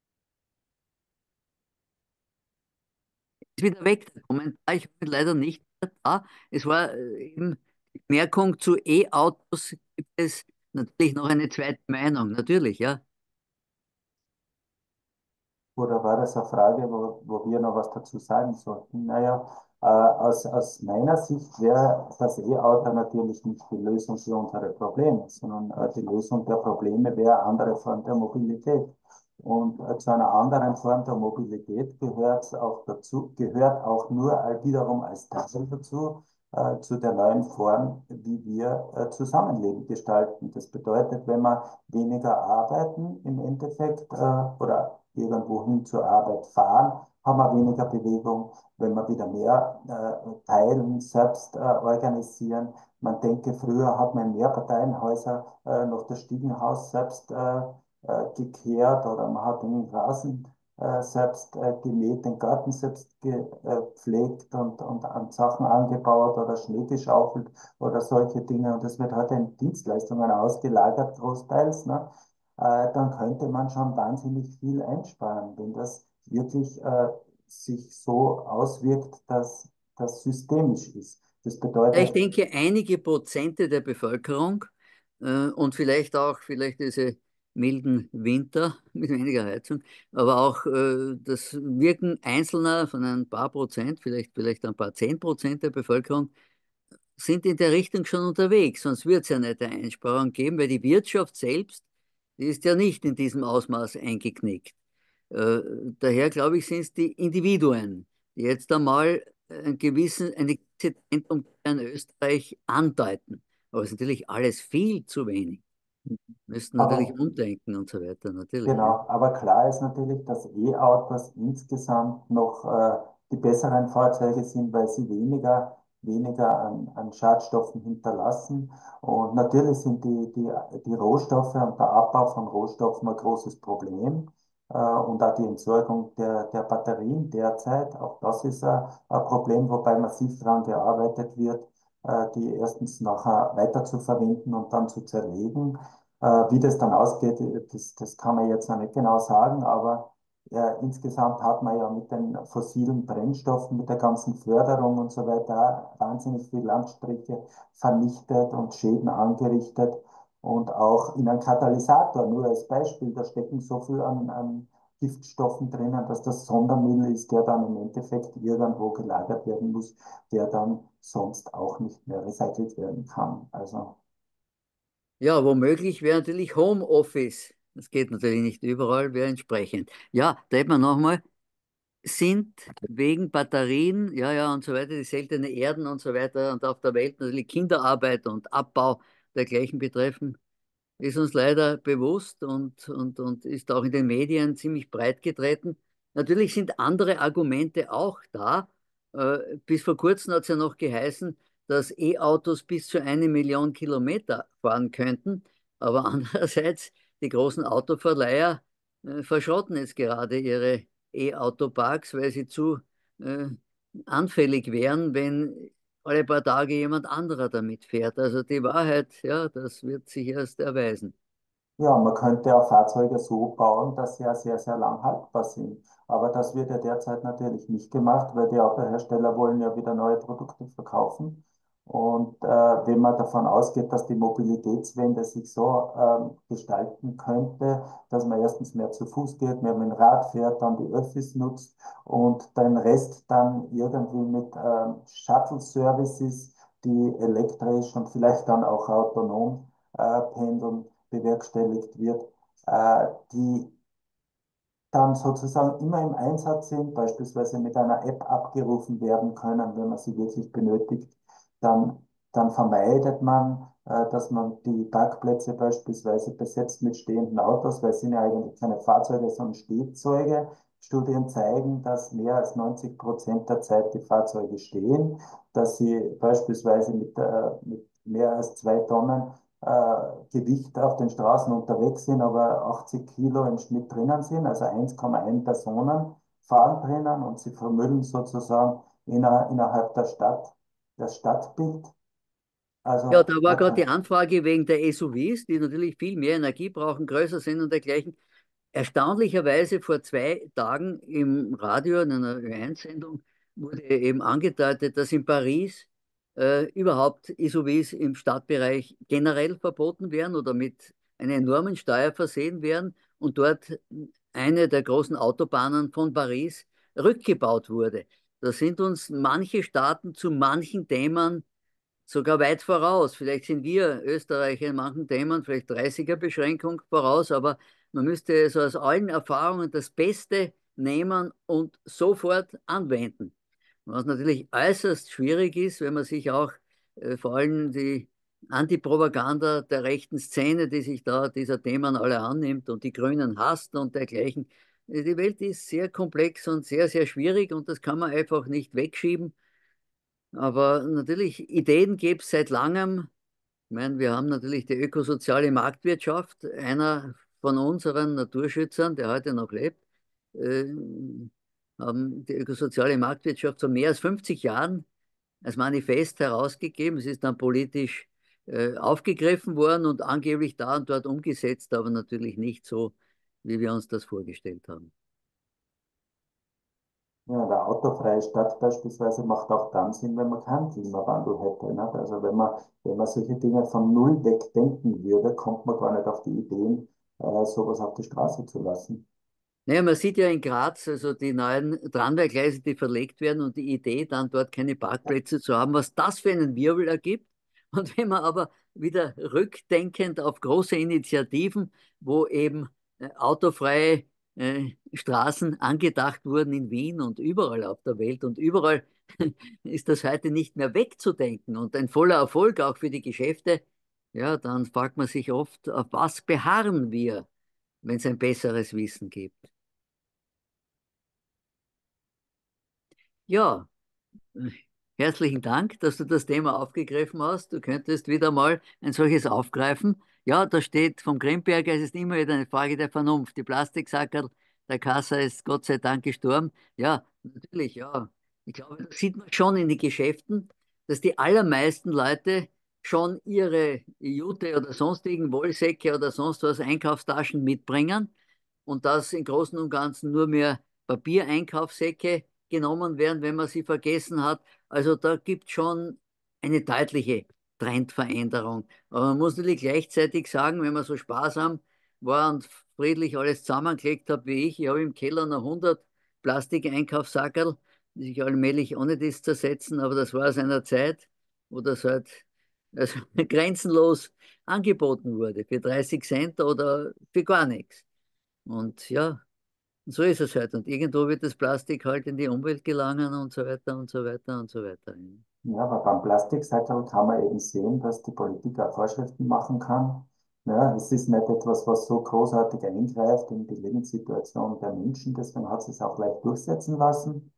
Ist wieder weg, der Kommentar. Ich habe ihn leider nicht mehr da. Es war äh, eben die Bemerkung zu E-Autos gibt es natürlich noch eine zweite Meinung. Natürlich, ja. Oder war das eine Frage, wo, wo wir noch was dazu sagen sollten? Naja, äh, aus, aus meiner Sicht wäre das E-Auto natürlich nicht die Lösung für unsere Probleme, sondern äh, die Lösung der Probleme wäre eine andere Form der Mobilität. Und äh, zu einer anderen Form der Mobilität gehört auch dazu, gehört auch nur äh, wiederum als Teil dazu, äh, zu der neuen Form, wie wir äh, Zusammenleben gestalten. Das bedeutet, wenn wir weniger arbeiten im Endeffekt äh, oder irgendwohin zur Arbeit fahren, haben wir weniger Bewegung. Wenn wir wieder mehr äh, teilen, selbst äh, organisieren. Man denke, früher hat man in Mehrparteienhäuser äh, noch das Stiegenhaus selbst äh, äh, gekehrt oder man hat den Rasen äh, selbst äh, gemäht, den Garten selbst gepflegt und, und an Sachen angebaut oder Schnee geschaufelt oder solche Dinge. Und das wird heute in Dienstleistungen ausgelagert, großteils. Ne? Äh, dann könnte man schon wahnsinnig viel einsparen, wenn das wirklich äh, sich so auswirkt, dass das systemisch ist. Das Ja, ich bedeutet, denke, einige Prozente der Bevölkerung äh, und vielleicht auch vielleicht diese milden Winter mit weniger Heizung, aber auch äh, das Wirken Einzelner von ein paar Prozent, vielleicht, vielleicht ein paar zehn Prozent der Bevölkerung, sind in der Richtung schon unterwegs. Sonst wird es ja nicht eine Einsparung geben, weil die Wirtschaft selbst, die ist ja nicht in diesem Ausmaß eingeknickt. Äh, daher glaube ich, sind es die Individuen, die jetzt einmal einen gewissen, eine gewisse Tendenz in Österreich andeuten. Aber es ist natürlich alles viel zu wenig. Müssten natürlich Aber umdenken und so weiter, natürlich. Ja. genau, aber klar ist natürlich, dass E-Autos insgesamt noch äh, die besseren Fahrzeuge sind, weil sie weniger, weniger an, an Schadstoffen hinterlassen. Und natürlich sind die, die, die Rohstoffe und der Abbau von Rohstoffen ein großes Problem. Äh, und auch die Entsorgung der, der Batterien derzeit, auch das ist ein, ein Problem, wobei massiv daran gearbeitet wird, äh, die erstens nachher weiter zu verwenden und dann zu zerlegen. Äh, wie das dann ausgeht, das, das kann man jetzt noch nicht genau sagen, aber äh, insgesamt hat man ja mit den fossilen Brennstoffen, mit der ganzen Förderung und so weiter wahnsinnig viel Landstriche vernichtet und Schäden angerichtet. Und auch in einem Katalysator, nur als Beispiel, da stecken so viel an, an Giftstoffen drinnen, dass das Sondermüll ist, der dann im Endeffekt irgendwo gelagert werden muss, der dann sonst auch nicht mehr recycelt werden kann. Also Ja, womöglich wäre natürlich Homeoffice. Das geht natürlich nicht überall, wäre entsprechend. Ja, da hätte man nochmal, sind wegen Batterien, ja, ja, und so weiter, die seltene Erden und so weiter und auf der Welt natürlich Kinderarbeit und Abbau dergleichen betreffen, ist uns leider bewusst und, und, und ist auch in den Medien ziemlich breit getreten. Natürlich sind andere Argumente auch da. Äh, bis vor kurzem hat es ja noch geheißen, dass E-Autos bis zu eine Million Kilometer fahren könnten. Aber andererseits, die großen Autoverleiher äh, verschrotten jetzt gerade ihre E-Autoparks, weil sie zu äh, anfällig wären, wenn alle paar Tage jemand anderer damit fährt. Also die Wahrheit, ja, das wird sich erst erweisen. ja, man könnte auch Fahrzeuge so bauen, dass sie ja sehr, sehr lang haltbar sind. Aber das wird ja derzeit natürlich nicht gemacht, weil die Autohersteller wollen ja wieder neue Produkte verkaufen. Und äh, wenn man davon ausgeht, dass die Mobilitätswende sich so ähm, gestalten könnte, dass man erstens mehr zu Fuß geht, mehr mit dem Rad fährt, dann die Öffis nutzt und den Rest dann irgendwie mit ähm, Shuttle-Services, die elektrisch und vielleicht dann auch autonom äh, pendeln, bewerkstelligt wird, äh, die dann sozusagen immer im Einsatz sind, beispielsweise mit einer App abgerufen werden können, wenn man sie wirklich benötigt, dann, dann vermeidet man, äh, dass man die Parkplätze beispielsweise besetzt mit stehenden Autos, weil es sind ja eigentlich keine Fahrzeuge, sondern Stehzeuge. Studien zeigen, dass mehr als neunzig Prozent der Zeit die Fahrzeuge stehen, dass sie beispielsweise mit, äh, mit mehr als zwei Tonnen äh, Gewicht auf den Straßen unterwegs sind, aber achtzig Kilo im Schnitt drinnen sind, also eins Komma eins Personen fahren drinnen und sie vermüllen sozusagen inner, innerhalb der Stadt das Stadtbild. Ja, Also da war man gerade kann, die Anfrage wegen der S U Vs, die natürlich viel mehr Energie brauchen, größer sind und dergleichen. Erstaunlicherweise vor zwei Tagen im Radio in einer Ö eins Sendung wurde eben angedeutet, dass in Paris äh, überhaupt S U Vs im Stadtbereich generell verboten werden oder mit einer enormen Steuer versehen werden und dort eine der großen Autobahnen von Paris rückgebaut wurde. Da sind uns manche Staaten zu manchen Themen sogar weit voraus. Vielleicht sind wir Österreicher in manchen Themen vielleicht dreißiger-Beschränkung voraus, aber man müsste so aus allen Erfahrungen das Beste nehmen und sofort anwenden. Was natürlich äußerst schwierig ist, wenn man sich auch äh, vor allem die Antipropaganda der rechten Szene, die sich da dieser Themen alle annimmt und die Grünen hasst und dergleichen. Die Welt ist sehr komplex und sehr, sehr schwierig und das kann man einfach nicht wegschieben. Aber natürlich, Ideen gibt es seit langem. Ich meine, wir haben natürlich die ökosoziale Marktwirtschaft. Einer von unseren Naturschützern, der heute noch lebt, äh, haben die ökosoziale Marktwirtschaft vor mehr als fünfzig Jahren als Manifest herausgegeben. Es ist dann politisch äh, aufgegriffen worden und angeblich da und dort umgesetzt, aber natürlich nicht so, wie wir uns das vorgestellt haben. ja, eine autofreie Stadt beispielsweise macht auch dann Sinn, wenn man keinen Klimawandel hätte. Nicht? Also wenn man, wenn man solche Dinge von null weg denken würde, kommt man gar nicht auf die Ideen, äh, sowas auf die Straße zu lassen. Naja, man sieht ja in Graz, also die neuen Tramweggleise, die verlegt werden und die Idee, dann dort keine Parkplätze zu haben, was das für einen Wirbel ergibt. Und wenn man aber wieder rückdenkend auf große Initiativen, wo eben äh, autofreie äh, Straßen angedacht wurden in Wien und überall auf der Welt und überall ist das heute nicht mehr wegzudenken und ein voller Erfolg auch für die Geschäfte. ja, dann fragt man sich oft, auf was beharren wir, wenn es ein besseres Wissen gibt. Ja, herzlichen Dank, dass du das Thema aufgegriffen hast. Du könntest wieder mal ein solches aufgreifen. Ja, da steht vom Grimberger, es ist immer wieder eine Frage der Vernunft. Die Plastiksackerl, der Kasser ist Gott sei Dank gestorben. Ja, natürlich, ja. Ich glaube, das sieht man schon in den Geschäften, dass die allermeisten Leute schon ihre Jute oder sonstigen Wollsäcke oder sonst was Einkaufstaschen mitbringen und dass im Großen und Ganzen nur mehr Papiereinkaufssäcke genommen werden, wenn man sie vergessen hat. Also da gibt es schon eine deutliche Trendveränderung. Aber man muss natürlich gleichzeitig sagen, wenn man so sparsam war und friedlich alles zusammengelegt hat wie ich, ich habe im Keller noch hundert Plastikeinkaufssackerl, die sich allmählich ohne das zersetzen, aber das war aus einer Zeit, wo das halt also grenzenlos angeboten wurde, für dreißig Cent oder für gar nichts. Und ja, so ist es halt. Und irgendwo wird das Plastik halt in die Umwelt gelangen und so weiter und so weiter und so weiter. Ja, aber beim Plastiksäckerl kann man eben sehen, dass die Politik auch Vorschriften machen kann. Ja, es ist nicht etwas, was so großartig eingreift in die Lebenssituation der Menschen, deswegen hat sie es auch leicht durchsetzen lassen.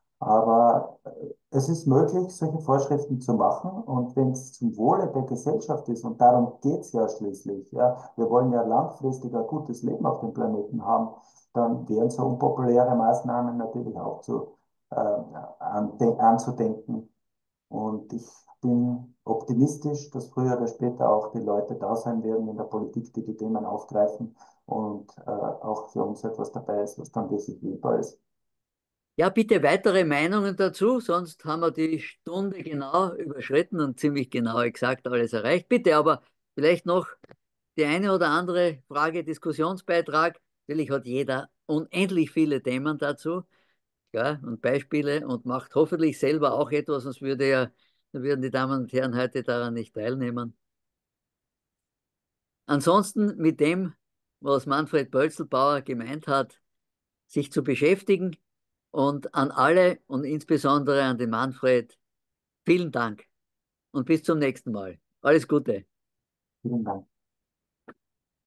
Aber äh, es ist möglich, solche Vorschriften zu machen. Und wenn es zum Wohle der Gesellschaft ist, und darum geht es ja schließlich, ja, wir wollen ja langfristig ein gutes Leben auf dem Planeten haben, dann wären so unpopuläre Maßnahmen natürlich auch zu, äh, an, anzudenken. Und ich bin optimistisch, dass früher oder später auch die Leute da sein werden in der Politik, die die Themen aufgreifen und äh, auch für uns etwas dabei ist, was dann wirklich wählbar ist. Ja, bitte weitere Meinungen dazu, sonst haben wir die Stunde genau überschritten und ziemlich genau exakt alles erreicht. Bitte aber vielleicht noch die eine oder andere Frage, Diskussionsbeitrag. Natürlich hat jeder unendlich viele Themen dazu, ja, und Beispiele und macht hoffentlich selber auch etwas, sonst würde ja, dann würden die Damen und Herren heute daran nicht teilnehmen. Ansonsten mit dem, was Manfred Bölzelbauer gemeint hat, sich zu beschäftigen und an alle und insbesondere an den Manfred, vielen Dank und bis zum nächsten Mal. Alles Gute. Vielen Dank.